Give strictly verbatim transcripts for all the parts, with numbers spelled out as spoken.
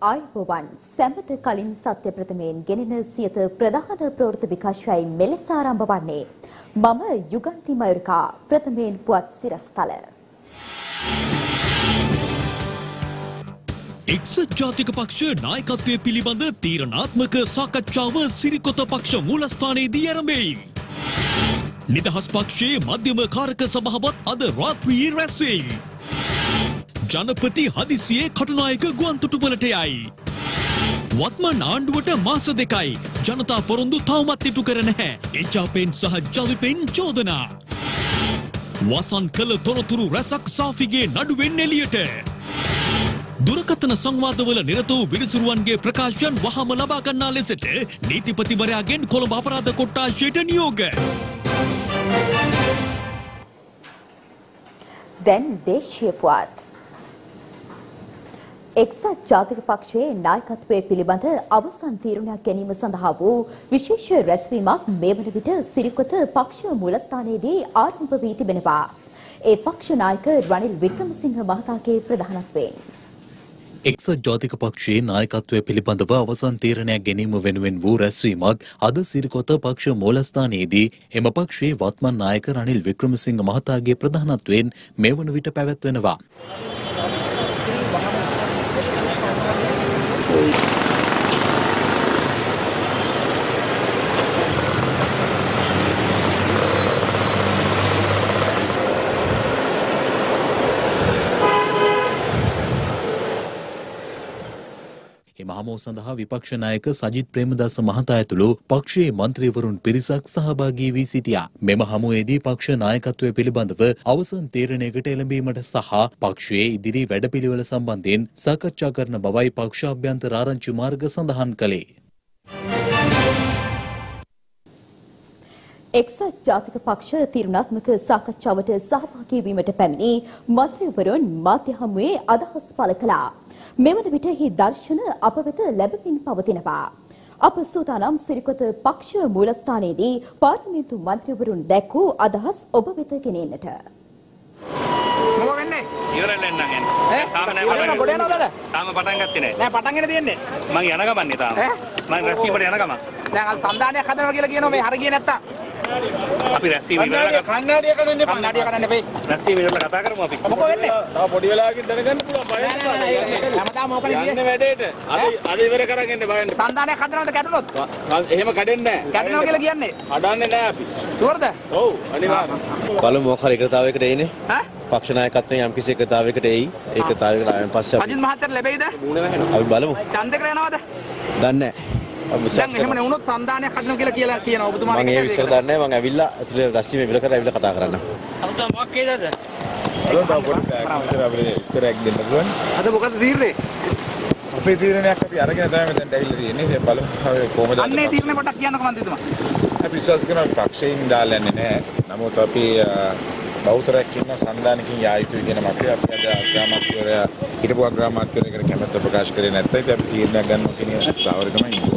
ආයුබෝවන් සැමට කලින් සත්‍ය ප්‍රථමයෙන් ගෙනෙන සියත ප්‍රධාන ප්‍රවෘත්ති විකාශයයි මෙලෙස ආරම්භ වන්නේ. මම යුගන්ති මයුරිකා. ප්‍රථමයෙන් පුවත් සිරස්තල. එක්සත් ජාතික පක්ෂ නායකත්වයේ පිළිබඳ තීරණාත්මක සාකච්ඡාව සිරිකොත පක්ෂ මූලස්ථානයේදී ආරම්භයි. නිදහස් පක්ෂයේ මධ්‍යම කාරක සභාවත් අද රාත්‍රියේ රැස් වෙයි. ජනපති හදිසියේ කටුනායක ගුවන්තොටුපළට යයි. වත්මන් ආණ්ඩුවට මාස දෙකයි. ජනතා පොරොන්දු තවමත් ඉටු කර නැහැ. එජාපෙන් සහ ජවිපෙන් චෝදනා. වසන් කළ තොරතුරු රැසක් සාෆිගේ නඩුවෙන් එළියට. දුරකථන සංවාදවල නිරත වූ විනිසුරුවන්ගේ ප්‍රකාශයන් වහම ලබා ගන්නා ලෙසට නීතිපතිවරයාගෙන් කොළඹ අපරාධ කොට්ටාශයට නියෝග. දැන් දේශීය පුවත්. එක්සත් ජාතික පක්ෂයේ නායකත්වයේ පිළිබඳ අවසන් තීරණයක් ගැනීම සඳහා වූ විශේෂ රැස්වීමක් මේ වන විට සිරිකොත පක්ෂ මූලස්ථානයේදී ආරම්භ වී තිබෙනවා. ඒ පක්ෂ නායක රනිල් වික්‍රමසිංහ මහතාගේ ප්‍රධානත්වයෙන් එක්සත් ජාතික පක්ෂයේ නායකත්වය පිළිබඳව අවසන් තීරණයක් ගැනීම වෙනුවෙන් වූ රැස්වීමක් අද සිරිකොත පක්ෂ මූලස්ථානයේදී එම පක්ෂයේ වත්මන් නායක රනිල් වික්‍රමසිංහ මහතාගේ ප්‍රධානත්වයෙන් මේ වන විට පැවැත්වෙනවා. මහමෝ සඳහා විපක්ෂ නායක සජිත් ප්‍රේමදාස මහතා ඇතුළු පක්ෂයේ මන්ත්‍රීවරුන් පිරිසක් සහභාගී වී සිටියා. මෙම හමුවේදී පක්ෂ නායකත්වය පිළිබඳව අවසන් තීරණයකට එළඹීමට සහ පක්ෂයේ ඉදිරි වැඩපිළිවෙල සම්බන්ධයෙන් සාකච්ඡා කරන බවයි පක්ෂ අභ්‍යන්තර ආරංචි මාර්ග සඳහන් කළේ. එක්සත් ජාතික පක්ෂ තීරණාත්මක සාකච්ඡාවට සහභාගී වීමට පැමිණි මන්ත්‍රීවරුන් මාධ්‍ය හමුවේ අදහස් පළ කළා. මෙවන විට එහි දර්ශන අප වෙත ලැබමින් පවතිනවා. අප සූදානම් සිරිකොත පක්ෂ මූලස්ථානයේදී පාර්ලිමේන්තු මන්ත්‍රීවරුන් දැක්වූ අදහස් ඔබ වෙත ගෙනෙන්නට. මොකෝ වෙන්නේ? ඉවරෙන්න එන්න ගන්න. ඈ? තාම නෑ පටන් ගොඩ යනවද? තාම පටන් ගත්තේ නෑ. නෑ පටන් ගෙන තියෙන්නේ. මං යන ගමන්නේ තාම. ඈ? මං රැස්වීමට යන ගමන්. දැන් අද සම්දානයක් හදනවා කියලා කියනවා මේ හරිය ගියේ නැත්තම්. අපි රැස්වීම ඉවරලා කන්නාඩිය කඩන්න එපා. කන්නාඩිය කඩන්න එපා. රැස්වීම ඉවරලා කතා කරමු අපි. මොකෝ වෙන්නේ? තා පොඩි වෙලාවකින් දැනගන්න පුළුවන් බය නැහැ. හැමදාම මොකද කියන්නේ වැඩේට. අද අද ඉවර කරගෙන එන්න බලන්න. සම්දානයක් හදනවද කැඩුනොත්? එහෙම කැඩෙන්නේ නැහැ. කැඩනවා කියලා කියන්නේ. කඩන්නේ නැහැ අපි. ෂුවර්ද? ඔව් අනිවාර්යයෙන්. බලමු මොකක් හරි එකතාවයකට එයිනේ. ඈ? පක්ෂ නායකත්වයෙන් යම් කිසි එකතාවයකට එයි. ඒකතාවයකට ආවෙන් පස්සේ අපි අජිත් මහත්තයාට ලැබෙයිද? අපි බලමු. ඡන්දේ කරනවද? දන්නේ නැහැ. දැන් එහෙම නෙවුනොත් සම්දානයක් හදනවා කියලා කියලා කියනවා ඔබතුමා. මම ඒ විස්තර දන්නේ නැහැ. මම ඇවිල්ලා ඇතුලේ රැස්වීම ඉවර කරලා ඇවිල්ලා කතා කරන්න. අද මොකක් කියලාද? අද තව පොඩි පැයකට අපිට විස්තරයක් දෙන්න පුළුවන්. අද මොකද තීරණේ? අපේ තීරණයක් අපි අරගෙන තමයි මෙතනට ඇවිල්ලා තියෙන්නේ. ඉතින් බලමු කොහොමද. අන්නේ තීරණේ පොඩ්ඩක් කියන්නකෝ මන්ත්‍රීතුමා. අපි විශ්වාස කරනවා පක්ෂයෙන් දාලා යන්නේ නැහැ. නමුත් අපි බෞතරයක් ඉන්න සම්දානකින් යා යුතුයි කියන මතය අපි අද අග්‍රාමාත්‍යවරයා හිටපු අග්‍රාමාත්‍යවරයෙකුට කැමැත්ත ප්‍රකාශ කරේ නැත්නම් ඉතින් අපි තීරණයක් ගන්නවා කියන ස්ථාවරය තමයි ඉන්නේ.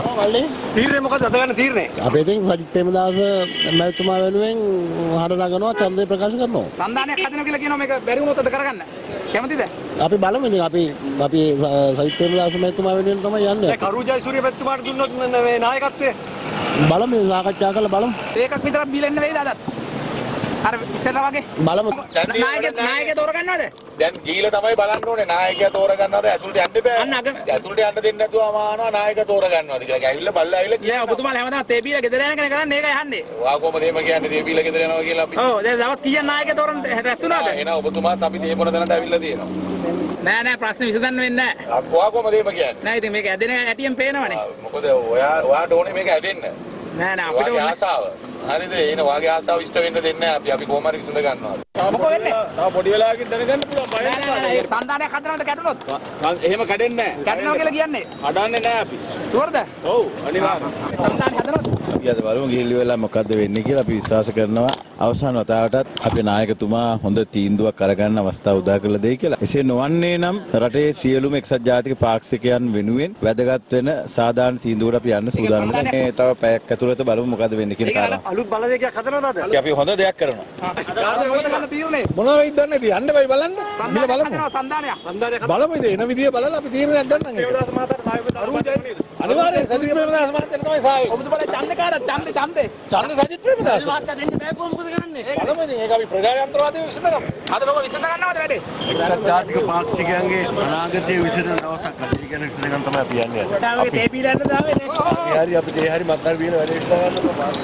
තීරණය මොකද අද ගන්න තීරණය? අපි ඉතින් සජිත් ප්‍රේමදාස මැතිතුමා වෙනුවෙන් හඩ නගනවා ඡන්දය ප්‍රකාශ කරනවා. සම්දානයක් හදනවා කියලා කියනවා මේක බැරි වුණොත් අද කරගන්න. කැමතිද? අපි බලමු ඉතින් අපි අපි සජිත් ප්‍රේමදාස මැතිතුමා වෙනුවෙන් තමයි යන්නේ. ඒ කරු ජයසූරිය මැතිතුමාට දුන්නොත් මේ නායකත්වය බලමු සාකච්ඡා කරලා බලමු. ඒකක් විතරක් බීලෙන්න වෙයිද අදත්? අර ඉස්සෙල්ලා වගේ බලමු. නායකයා නායකයා තෝරගන්නවද? දැන් ගිහිලා තමයි බලන්න ඕනේ නායකයා තෝරගන්නවද ඇතුළට යන්න බෑ. අන්න අග ඇතුළට යන්න දෙන්නේ නැතුව මානවා නායකයා තෝරගන්නවද කියලා. ඇවිල්ලා බලලා ඇවිල්ලා ගියා. ඔබතුමාලා හැමදාම තේ බීලා ගෙදර යන කෙනෙක් කරන්නේ ඒකයි අහන්නේ. ඔයා කොහමද එහෙම කියන්නේ තේ බීලා ගෙදර යනවා කියලා අපි. ඔව් දැන් දවස් කීයක් නායකයා තෝරන්න රැස් වුණාද? එහෙනම් ඔබතුමාත් අපි තේ බොන තැනට ඇවිල්ලා තියෙනවා. නෑ නෑ ප්‍රශ්න විසඳන්න වෙන්නේ නෑ. ඔයා කොහමද එහෙම කියන්නේ? නෑ ඉතින් මේක ඇදෙන ඇටියෙන් පේනවනේ. මොකද ඔයා ඔයාට ඕනේ මේක ඇදෙන්න. නෑ නෑ අපිට ඕනේ ආසාව. හරිද? එන වාගේ ආසාව ඉෂ්ට වෙන්න දෙන්නේ නැහැ අපි. අපි කොහොම හරි විසඳ ගන්නවා. මොකෝ වෙන්නේ? තා පොඩි වෙලාවකින් දැනගන්න පුළුවන් බය නැහැ. සම්දානයක් හදනවද කැඩුනොත්? එහෙම කැඩෙන්නේ නැහැ. කැඩෙනවා කියලා කියන්නේ? කඩන්නේ නැහැ අපි. ෂුවර්ද? ඔව් අනිවාර්යයෙන්. සම්දානයක් හදනවද? අපි අද බලමු ගිහිල්ලි වෙලා මොකද්ද වෙන්නේ කියලා අපි විශ්වාස කරනවා. අවසාන වතාවටත් අපේ නායකතුමා හොඳ තීන්දුවක් අරගන්න අවස්ථාව උදා කරලා දෙයි කියලා. එසේ නොවන්නේ නම් රටේ සියලුම එක්සත් ජාතික පාක්ෂිකයන් වෙනුවෙන් වැදගත් වෙන සාධාරණ තීන්දුවකට අපි යන්න සූදානම් වෙනවා. මේ තව පැයක් ඇතුළත බලමු මොකද්ද වෙන්නේ කියන කාරණා. අලුත් බලවේගයක් හදනවද? අපි හොඳ දෙයක් කරනවා. තීරණය. මොනවා වෙයිද දන්නේ නැති. යන්න බයි බලන්න. මිල බලමු. සන්දානයක්. බලමු ඉතින් එන විදිය බලලා අපි තීරණයක් ගන්නම්. ප්‍රේමදාස මහතාට සහයෝගය අරුජයි. අනිවාර්යෙන් සජිත් ප්‍රේමදාස මහත්තයා තමයි සහයෝගය. ඔබතුමාලා ඡන්ද කාරද ඡන්ද ඡන්දේ. ඡන්ද සජිත් ප්‍රේමදාස. මහත්තයා දෙන්න බෑ කොහොමද මොකද කරන්නේ? බලමු ඉතින් ඒක අපි ප්‍රජාතන්ත්‍රවාදයේ විසඳගමු. අද මොකද විසඳ ගන්නවද වැඩේ? එක්සත් ජාතික පාක්ෂිකයන්ගේ අනාගතයේ විසඳන දවසක් නැති කියන විසඳගන්න තමයි අපි යන්නේ. අපි තේපීලා යන්න දාවේ නේ. අපි හරි අපි තේ හරි මත්තර බීන වැඩේ විසඳගන්න.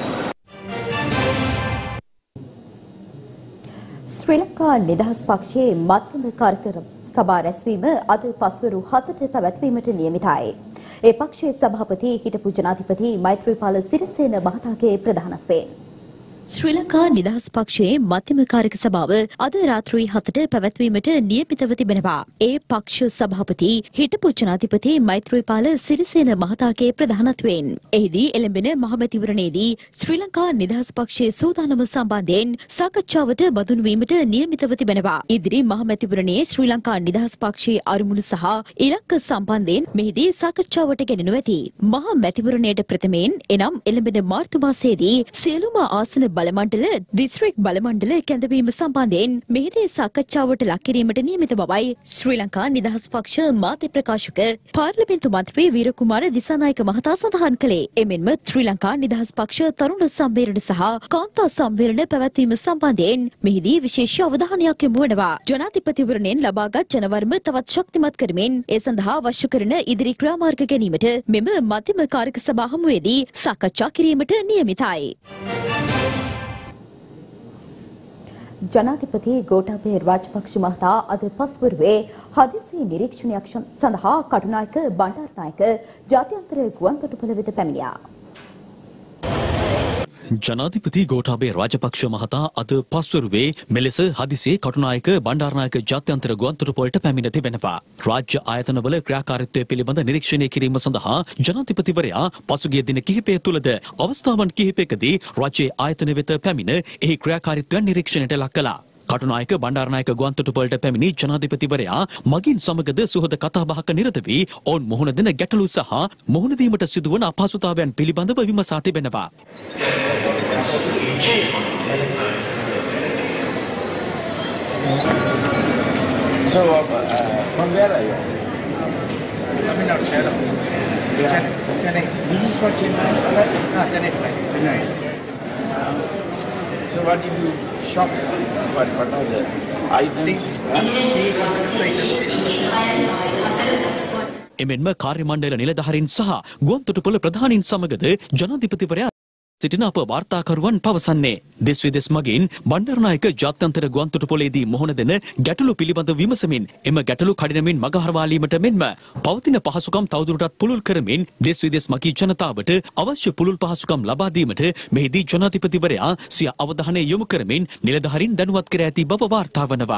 ශ්‍රී ලංකා නිදහස් පක්ෂයේ මධ්‍යම කාර්යකර සභා රැස්වීම අද පස්වරු හතට පැවැත්වීමට නියමිතයි. ඒ පක්ෂයේ සභාපති හිටපු ජනාධිපති මෛත්‍රීපාල සිරිසේන මහතාගේ ප්‍රධානත්වයෙන් ශ්‍රී ලංකා නිදහස් පක්ෂයේ මධ්‍යම කාර්යක සභාව අද රාත්‍රී හතට පැවැත්වීමට නියමිතව තිබෙනවා. ඒ පක්ෂ සභාපති හිටපු ජනාධිපති මෛත්‍රීපාල සිරිසේන මහතාගේ ප්‍රධානත්වයෙන් එහිදී එළඹෙන මහමැතිවරණයේදී ශ්‍රී ලංකා නිදහස් පක්ෂයේ සූදානම සම්බන්ධයෙන් සාකච්ඡාවට බඳුන් වීමට නියමිතව තිබෙනවා. ඉදිරි මහමැතිවරණයේ ශ්‍රී ලංකා නිදහස් පක්ෂයේ අරමුණු සහ ඉලක්ක සම්බන්ධයෙන් මෙහිදී සාකච්ඡාවට ගෙනෙනු ඇති. මහා මැතිවරණයට ප්‍රථමයෙන් එනම් එළඹෙන මාර්තු මාසයේදී සියලුම ආසන බලමණ්ඩල දිස්ත්‍රික් බලමණ්ඩල කැඳවීම සම්බන්ධයෙන් මෙහිදී සාකච්ඡාවට ලක් කිරීමට නියමිත බවයි ශ්‍රී ලංකා නිදහස් පක්ෂ මාධ්‍ය ප්‍රකාශක පාර්ලිමේන්තු මන්ත්‍රී වීරකුමාර දිසානායක මහතා සඳහන් කළේ. එමෙන්ම ශ්‍රී ලංකා නිදහස් පක්ෂ තරුණ සම්මේලන සහ කාන්තා සම්මේලන පැවැත්වීම සම්බන්ධයෙන් මෙහිදී විශේෂ අවධානයක් යොමු වෙනවා. ජනාධිපතිවරණයෙන් ලබාගත් ජනවර්ම තවත් ශක්තිමත් කරමින් ඒ සඳහා අවශ්‍ය කරන ඉදිරි ක්‍රියාමාර්ග ගැනීමට මෙම මධ්‍යම කාර්යක සභා හමුවේදී සාකච්ඡා කිරීමට නියමිතයි. ජනාධිපති ගෝඨාභය රාජපක්ෂ මහතා අද පස්වරුවේ හදිසි නිරීක්ෂණයක් සඳහා කටුනායක බණ්ඩාරනායක ජාත්‍යන්තර ගුවන්තොටුපළ වෙත පැමිණියා. ජනාධිපති ගෝඨාභය රාජපක්ෂ මහතා අද පස්වරුවේ මෙලෙස හදිසියේ කටුනායක බණ්ඩාරනායක ජාත්‍යන්තර ගුවන්තොටුපළට පැමිණ තිබෙනවා. රාජ්‍ය ආයතනවල ක්‍රියාකාරීත්වය පිළිබඳ නිරීක්ෂණය කිරීම සඳහා ජනාධිපතිවරයා පසුගිය දින කිහිපය තුළද අවස්ථාවන් කිහිපයකදී රාජ්‍ය ආයතන වෙත පැමිණ එහි ක්‍රියාකාරීත්වය නිරීක්ෂණයට ලක් කළා. කටුනායක බණ්ඩාරනායක ගුවන්තොටුපළට පැමිණි ජනාධිපතිවරයා මගින් සමගද සුහද කතාබහක නිරත වී ඔවුන් මුහුණ දෙන ගැටලු සහ මුහුණ දීමට සිදුවන අපහසුතාවයන් පිළිබඳව විමසා තිබෙනවා. So, uh, from where are you? I'm in Australia. Yeah. Chennai. This is for Chennai. Ah, Chennai flight. Chennai. Um, so, what did you shop? What, what are the items? එමෙන්ම කාර්ය මණ්ඩල නිලධාරීන් සහ ගුවන්තොටුපළ ප්‍රධානීන් සමගද ජනාධිපතිවරයා සිටින අප වාර්තාකරුවන් පවසන්නේ දෙස් විදෙස් මගින් බණ්ඩාරනායක ජාත්‍යන්තර ගුවන්තොටුපළේදී මුහුණ දෙන ගැටලු පිළිබඳ විමසමින් එම ගැටලු කඩිනමින් මග හරවාලීමට මෙන්ම පවතින පහසුකම් තවදුරටත් පුළුල් කරමින් දෙස් විදෙස් මගී ජනතාවට අවශ්‍ය පුළුල් පහසුකම් ලබා දීමට මෙහිදී ජනාධිපතිවරයා සිය අවධානය යොමු කරමින් නිලධාරීන් දැනුවත් කර ඇති බව වාර්තා වනවා.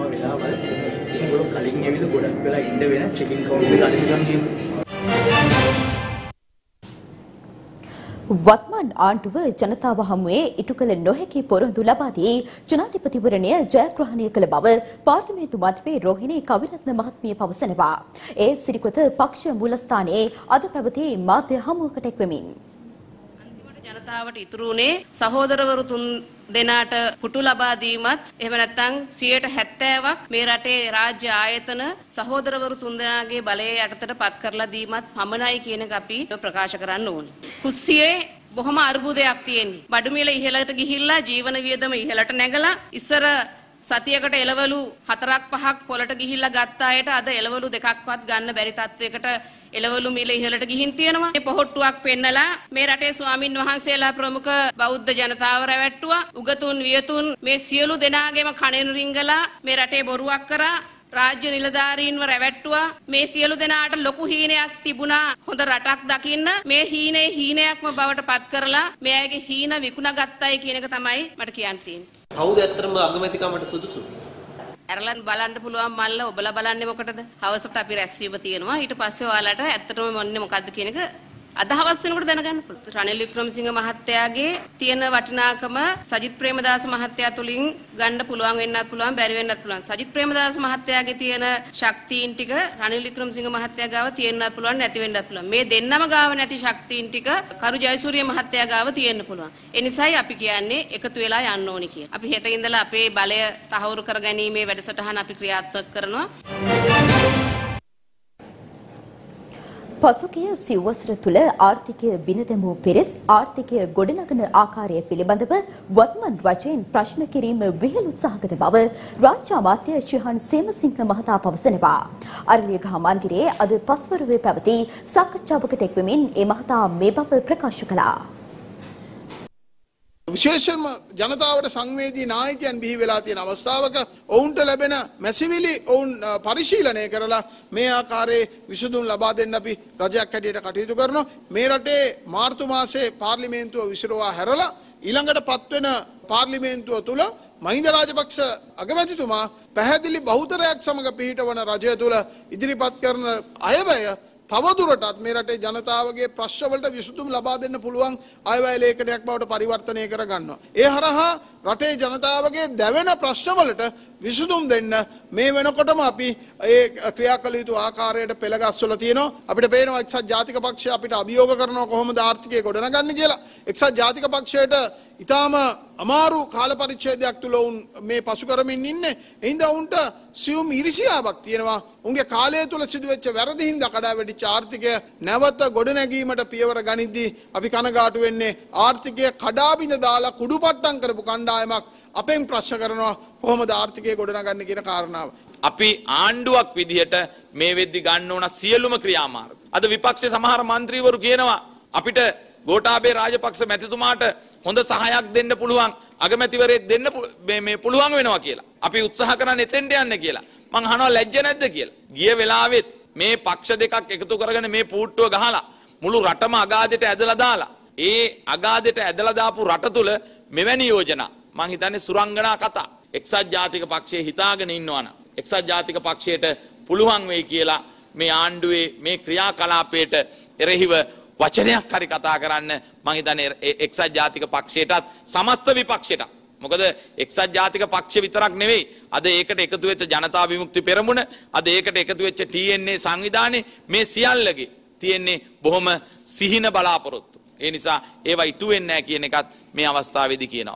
වත්මන් ආණ්ඩුව ජනතාව හමුවේ ඉටු කළ නොහැකි පොරොන්දු ලබා දී ජනාධිපතිවරණය ජයග්‍රහණය කළ බව පාර්ලිමේන්තු මන්ත්‍රී රෝහිණී කවිරත්න මහත්මිය පවසනවා. ඒ සිරිකොත පක්ෂ මූලස්ථානයේ අද පැවති මාධ්‍ය හමුවකට එක්වෙමින් ජනතාවට ඉතුරු වුණේ සහෝදරවරු තුන් දෙනාට පුටු ලබා දීමත් එහෙම නැත්නම් සියයට හැත්තෑවක් මේ රටේ රාජ්‍ය ආයතන සහෝදරවරු තුන් දෙනාගේ බලය යටතට පත් කරලා දීමත් පමණයි කියන එක අපි ප්‍රකාශ කරන්න ඕනේ. කුස්සියේ බොහොම අර්බුදයක් තියෙන්නේ. බඩු මිල ඉහළට ගිහිල්ලා ජීවන වියදම ඉහළට නැගලා ඉස්සර සතියකට එළවලු හතරක් පහක් පොළට ගිහිල්ලා ගත්ත අයට අද එළවලු දෙකක්වත් ගන්න බැරි තත්වයකට එළවලු මිල ඉහළට ගිහින් තියෙනවා. මේ පොහොට්ටුවක් පෙන්නලා මේ රටේ ස්වාමින් වහන්සේලා ප්‍රමුඛ බෞද්ධ ජනතාව රැවට්ටුවා. උගතුන් වියතුන් මේ සියලු දෙනාගේම කණෙන් රිංගලා මේ රටේ බොරුවක් කරා. රාජ්‍ය නිලධාරීන්ව රැවට්ටුවා. මේ සියලු දෙනාට ලොකු හීනයක් තිබුණා හොඳ රටක් දකින්න. මේ හීනේ හීනයක්ම බවට පත් කරලා මේ අයගේ හීන විකුණාගත්තයි කියන එක තමයි මට කියන්න තියෙන්නේ. කවුද ඇත්තටම අගමැතිකමට සුදුසු? ඇරලන් බලන්න පුළුවන් මල්ල ඔබලා බලන්නේ මොකටද? හවසට අපි රැස්වීම තියෙනවා. ඊට පස්සේ ඔයාලට ඇත්තටම මොන්නේ මොකද්ද කියන එක අද හවස් වෙනකොට දැනගන්න පුළුවන්. රනිල් වික්‍රමසිංහ මහත්තයාගේ තියෙන වටිනාකම සජිත් ප්‍රේමදාස මහත්තයා තුලින් ගන්න පුළුවන් වෙන්නත් පුළුවන් බැරි වෙන්නත් පුළුවන්. සජිත් ප්‍රේමදාස මහත්තයාගේ තියෙන ශක්තියින් ටික රනිල් වික්‍රමසිංහ මහත්තයා ගාව තියෙන්නත් පුළුවන් නැති වෙන්නත් පුළුවන්. මේ දෙන්නම ගාව නැති ශක්තියින් ටික කරු ජයසූරිය මහත්තයා ගාව තියෙන්න පුළුවන්. ඒ නිසායි අපි කියන්නේ එකතු වෙලා යන්න ඕනි කියලා. අපි හෙට ඉඳලා අපේ බලය තහවුරු කරගැනීමේ වැඩසටහන අපි ක්‍රියාත්මක කරනවා. පසුගිය සිව්වසර තුළ ආර්ථිකය බිඳ දැමූ පෙරස් ආර්ථිකය ගොඩනගන ආකාරය පිළිබඳව වත්මන් රජයෙන් ප්‍රශ්න කිරීම විහිළු සහගත බව රාජ්‍ය අමාත්‍ය ශිහාන් සේමසිංහ මහතා පවසනවා. අරලියගහ මන්දිරයේ අද පස්වරුවේ පැවති සාකච්ඡාවකට එක්වෙමින් ඒ මහතා මේ බව ප්‍රකාශ කළා. විශේෂයෙන්ම ජනතාවට සංවේදී නායකයන් බිහි වෙලා තියෙන අවස්ථාවක ඔවුන්ට ලැබෙන මැසිවිලි ඔවුන් පරිශීලනය කරලා මේ ආකාරයේ විසඳුම් ලබා දෙන්න අපි රජයක් හැටියට කටයුතු කරනවා. මේ රටේ මාර්තු මාසයේ පාර්ලිමේන්තුව විසිරුවා හැරලා ඊළඟට පත්වෙන පාර්ලිමේන්තුව තුල මහින්ද රාජපක්ෂ අගමැතිතුමා පැහැදිලි බහුතරයක් සමග පිහිටවන රජය තුල ඉදිරිපත් කරන අයවැය තවදුරටත් මේ රටේ ජනතාවගේ ප්‍රශ්නවලට විසඳුම් ලබා දෙන්න පුළුවන් අයවැය ලේඛනයක් බවට පරිවර්තනය කර ගන්නවා. ඒ හරහා රටේ ජනතාවගේ දැවෙන ප්‍රශ්නවලට විසඳුම් දෙන්න මේ වෙනකොටම අපි ඒ ක්‍රියා කළ යුතු ආකාරයට පෙළගස්වලා තියෙනවා. අපිට පේනවා එක්සත් ජාතික පක්ෂය අපිට අභියෝග කරනවා කොහොමද ආර්ථිකය ගොඩනගන්නේ කියලා. එක්සත් ජාතික පක්ෂයට ඉතාම අමාරු කාල පරිච්ඡේදයක් තුල උන් මේ පසු කරමින් ඉන්නේ. එහිඳ උන්ට සියුම් ඉරිසියාවක් තියෙනවා. උන්ගේ කාලය තුල සිදුවෙච්ච වැරදි හින්දා කඩා වැටිච්ච ආර්ථිකය නැවත ගොඩනැගීමට පියවර ගනිද්දී අපි කනගාටු වෙන්නේ ආර්ථිකය කඩා බිඳ දාලා කුඩුපට්ටම් කරපු කණ්ඩායමක් අපෙන් ප්‍රශ්න කරනවා කොහොමද ආර්ථිකය ගොඩනගන්නේ කියන කාරණාව. අපි ආණ්ඩුවක් විදිහට මේ වෙද්දි ගන්න ඕන සියලුම ක්‍රියාමාර්ග. අද විපක්ෂයේ සමහර മന്ത്രിවරු කියනවා අපිට ගෝඨාභය රාජපක්ෂ මැතිතුමාට හොඳ සහායක් දෙන්න පුළුවන් අගමැතිවරයෙක් දෙන්න මේ පුළුවන් වෙනවා කියලා. අපි උත්සාහ කරන්නේ එතෙන්ට යන්න කියලා. මං අහනවා ලැජ්ජ නැද්ද කියලා. ගිය වෙලාවෙත් මේ පක්ෂ දෙකක් එකතු කරගෙන මේ පූට්ටුව ගහලා මුළු රටම අගාධයට ඇදලා දාලා ඒ අගාධයට ඇදලා දාපු රට තුල මෙවැනි යෝජනා මං හිතන්නේ සුරංගනා කතා එක්සත් ජාතික පක්ෂයේ හිතාගෙන ඉන්නවනම් එක්සත් ජාතික පක්ෂයට පුළුවන් වෙයි කියලා මේ ආණ්ඩුවේ මේ ක්‍රියාකලාපයට එරෙහිව වචනයක් හරි කතා කරන්න මං හිතන්නේ එක්සත් ජාතික පක්ෂයටත් සමස්ත විපක්ෂයට. මොකද එක්සත් ජාතික පක්ෂ විතරක් නෙවෙයි අද ඒකට එකතු වෙච්ච ජනතා විමුක්ති පෙරමුණ අද ඒකට එකතු වෙච්ච ටී එන් ඒ සංවිධානයේ මේ සියල්ලගේ තියෙන්නේ බොහොම සිහින බලාපොරොත්තු. ඒ නිසා ඒවා ඉටු වෙන්නේ නැහැ කියන එකත් මේ අවස්ථාවේදී කියනවා.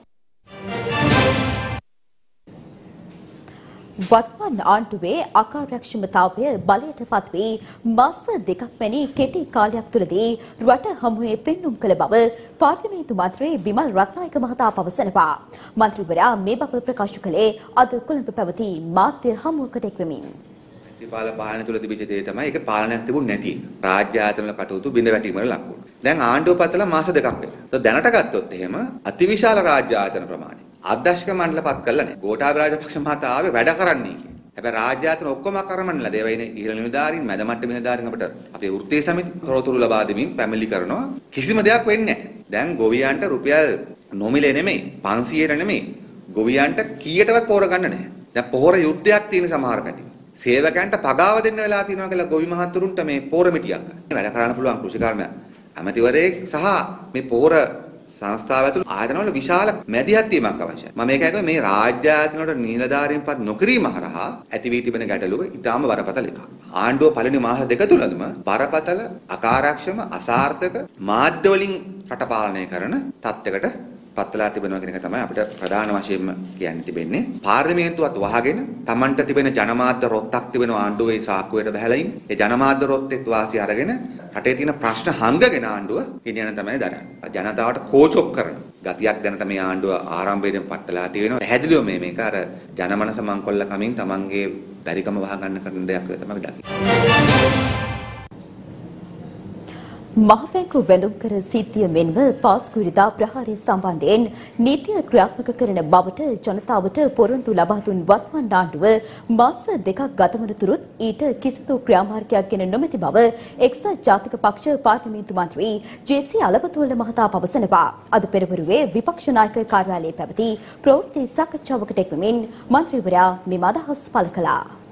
වත්මන් ආණ්ඩුවේ අකාර්යක්ෂමතාවය බලයට පත්වී මාස දෙකක් වැනි කෙටි කාලයක් තුළදී රට හමුවේ පෙන්නුම් කළ බව පාර්ලිමේන්තු මන්ත්‍රී බිමල් රත්නායක මහතා පවසනවා. මන්ත්‍රීවරයා මේ බව ප්‍රකාශ කළේ අද කොළඹ පැවති මාධ්‍ය හමුවකට එක්වෙමින්. ත්‍රිපාල පාලනය තුළ තිබිච්ච දේ තමයි ඒක පාලනයක් තිබුණ නැති. රාජ්‍ය ආයතන වල කටයුතු බිඳ වැටීමකට ලක් වුණා. දැන් ආණ්ඩුව පතලා මාස දෙකක් වෙනවා. දැනට ගත්තොත් එහෙම අතිවිශාල රාජ්‍ය ආයතන ප්‍රමාණය අධ්‍යක්ෂක මණ්ඩලපත් කළා නේ. ගෝඨාභය රාජපක්ෂ මහතා ආවේ වැඩ කරන්නේ කියලා. හැබැයි රාජ්‍ය ආයතන ඔක්කොම කරමන්නලා දේවයිනේ ඉහළ නිලධාරීන් මැද මට්ටම නිලධාරීන් අපිට අපේ වෘත්තීය සමිති තොරතුරු ලබා දෙමින් පැමිණිලි කරනවා. කිසිම දෙයක් වෙන්නේ නැහැ. දැන් ගොවියන්ට රුපියල් නොමිලේ නෙමෙයි පන්සියයට නෙමෙයි ගොවියන්ට කීයටවත් පොර ගන්න නැහැ. දැන් පොර යුද්ධයක් තියෙන සමහර පැති. සේවකයන්ට පගාව දෙන්න වෙලා තියෙනවා කියලා ගොවි මහතුරුන්ට මේ පොර මිටියක් වැඩ කරන්න පුළුවන් කෘෂිකර්මයක්. ඇමතිවරයෙක් සහ මේ පොර සංස්ථාව ඇතුළු ආයතනවල විශාල මැදිහත් වීමක් අවශ්‍යයි. මම මේක කියනවා මේ රාජ්‍ය ආයතන වලට නිලධාරීන්පත් නොකිරීම හරහා ඇති වී තිබෙන ගැටලුව ඉතාම බරපතල එකක්. ආණ්ඩුව පළවෙනි මාස දෙක තුලදම බරපතල අකාර්යක්ෂම අසාර්ථක මාධ්‍ය වලින් රට පාලනය කරන තත්යකට පත්වලා තිබෙනවා කියන එක තමයි අපිට ප්‍රධාන වශයෙන්ම කියන්න තිබෙන්නේ. පාර්ලිමේන්තුවත් වහගෙන Tamanට තිබෙන ජනමාධ්‍ය රොත්තක් තිබෙන ආණ්ඩුවේ සාක්කුවට බහැලා ඉන්න. ඒ ජනමාධ්‍ය රොත්තෙත් වාසිය අරගෙන රටේ තියෙන ප්‍රශ්න හංගගෙන ආණ්ඩුව ගෙනියන තමයි දරන්නේ. ජනතාවට කෝචොක් කරන ගතියක් දැනට මේ ආණ්ඩුව ආරම්භයේදී පටලලා තියෙනවා. පැහැදිලිව මේ මේක අර ජනමනස මංකොල්ල කමින් Tamanගේ බැරිකම වහ ගන්න කරන දෙයක් තමයි දකින්නේ. මහබැංකු වැඳුම් කර සිද්ධිය මෙන්ම පාස්කුරිදා ප්‍රහාරය සම්බන්ධයෙන් නීතිය ක්‍රියාත්මක කරන බවට ජනතාවට පොරොන්දු ලබා දුන් වත්මන් ආණ්ඩුව මාස දෙකක් ගතවන තුරුත් ඊට කිසිදු ක්‍රියාමාර්ගයක් ගෙන නොමැති බව එක්සත් ජාතික පක්ෂ පාර්ලිමේන්තු මන්ත්‍රී ජේ.සී. අලවතුවල මහතා පවසනවා. අද පෙරවරුවේ විපක්ෂ නායක කාර්යාලයේ පැවති ප්‍රවෘත්ති සාකච්ඡාවකට එක්වමින් මන්ත්‍රීවරයා මෙම අදහස් පළ කළා.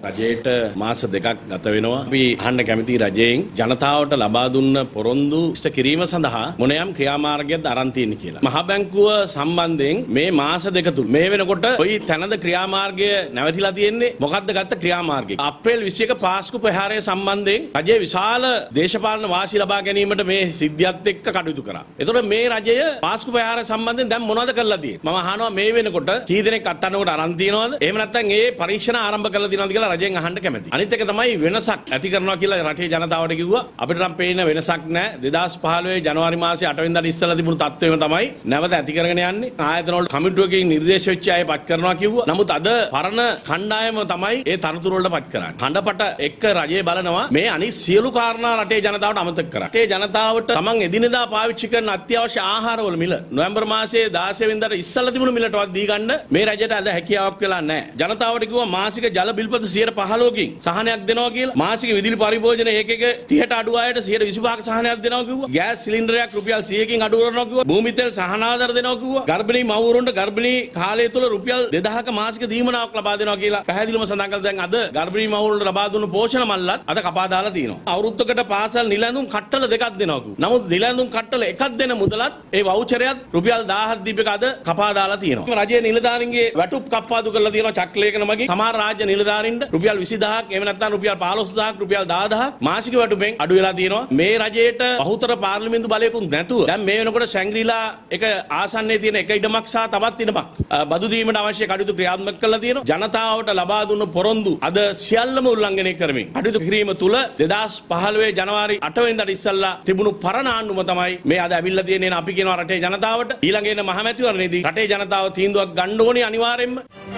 රජයට මාස දෙකක් ගත වෙනවා. අපි අහන්න කැමති රජයෙන් ජනතාවට ලබා දුන්න පොරොන්දු ඉෂ්ට කිරීම සඳහා මොනෑම් ක්‍රියාමාර්ගයක්ද අරන් තියෙන්නේ කියලා. මහ බැංකුව සම්බන්ධයෙන් මේ මාස දෙක තුල මේ වෙනකොට කොයි තැනද ක්‍රියාමාර්ගය නැවතිලා තියෙන්නේ? මොකක්ද ගත්ත ක්‍රියාමාර්ගය? අප්‍රේල් විසි එක පාස්කු ප්‍රහාරය සම්බන්ධයෙන් රජය විශාල දේශපාලන වාසි ලබා ගැනීමට මේ සිද්ධියත් එක්ක කටයුතු කරා. එතකොට මේ රජය පාස්කු ප්‍රහාරය සම්බන්ධයෙන් දැන් මොනවද කරලා තියෙන්නේ? මම අහනවා මේ වෙනකොට කී දෙනෙක් අත්අඩංගුවට අරන් තියනවද? එහෙම නැත්නම් ඒ පරීක්ෂණ ආරම්භ කරලා තියෙනවද කියලා රජයෙන් අහන්න කැමතියි. අනිත් එක තමයි වෙනසක් ඇති කරනවා කියලා රටේ ජනතාවට කිව්වා. අපිට නම් පේන වෙනසක් නැහැ. දෙදාස් පහළොව ජනවාරි මාසයේ අට වෙනිදාට ඉස්සෙල්ලා තිබුණු තත්ත්වෙම තමයි නැවත ඇති කරගෙන යන්නේ. ආයතන වල කමිටුවකින් නිර්දේශ වෙච්ච අය පත් කරනවා කිව්වා. නමුත් අද පරණ කණ්ඩායම තමයි ඒ තනතුරු වලට පත් කරන්නේ. හඬපට එක්ක රජය බලනවා මේ අනිත් සියලු කාරණා රටේ ජනතාවට අමතක කරා. රටේ ජනතාවට තමන් එදිනෙදා පාවිච්චි කරන අත්‍යවශ්‍ය ආහාරවල මිල නොවැම්බර් මාසයේ දාසය වෙනිදාට ඉස්සෙල්ලා තිබුණු මිලටවත් දී ගන්න මේ රජයට අද හැකියාවක් වෙලා නැහැ. ජනතාවට කිව්වා මාසික ජල බිල්පත සියයට පහළොවකින් සහනයක් දෙනවා කියලා. මාසික විදුලි පරිභෝජන ඒකක තිහට අඩු අයට සියයට විසිපහක සහනයක් දෙනවා කිව්වා. ගෑස් සිලින්ඩරයක් රුපියල් සියයකින් අඩු කරනවා කිව්වා. භූමි තෙල් සහන ආධාර දෙනවා කිව්වා. ගර්භණී මව්වරුන්ට ගර්භණී කාලය තුල රුපියල් දෙදහක මාසික දීමනාවක් ලබා දෙනවා කියලා පැහැදිලිවම සඳහන් කළා. දැන් අද ගර්භණී මව්වරුන්ට ලබා දුන්නු පෝෂණ මල්ලත් අද කපා දාලා තියෙනවා. අවුරුද්දකට පාසල් නිලැඳුම් කට්ටල දෙකක් දෙනවා කිව්වා. නමුත් නිලැඳුම් කට්ටල එකක් දෙන මුදලත් ඒ වවුචරයත් රුපියල් දහහක් දීපක අද කපා දාලා තියෙනවා. රජයේ නිලධාරීන්ගේ වැටුප් කප්පාදු කරලා තියෙනවා චක්ලේඛන මගින්. සමහර රාජ්‍ය නිලධාරීන්ට රුපියල් විසිදහක් එහෙම නැත්නම් රුපියල් පහළොස් දහසක් රුපියල් දහදහක් මාසික වැටුපෙන් අඩු වෙලා තියෙනවා. මේ රජයට බහුතර පාර්ලිමේන්තු බලයකුත් නැතුව දැන් මේ වෙනකොට ශැංග්‍රීලා එක ආසන්නයේ තියෙන එක ඉඩමක් සහ තවත් ඉඩමක් බදු දීමට අවශ්‍ය කටයුතු ක්‍රියාත්මක කරලා තියෙනවා. ජනතාවට ලබා දුන්න පොරොන්දු අද සියල්ලම උල්ලංඝනය කරමින් කටයුතු කිරීම තුල දෙදාස් පහළොව ජනවාරි අට වෙනිදාට ඉස්සෙල්ලා තිබුණු පරණ ආණ්ඩුව තමයි මේ අද ඇවිල්ලා තියෙන්නේ. අපි කියනවා රටේ ජනතාවට ඊළඟ එන මහමැතිවරණයේදී රටේ ජනතාව තීන්දුවක් ගන්න ඕනේ අනිවාර්යෙන්ම.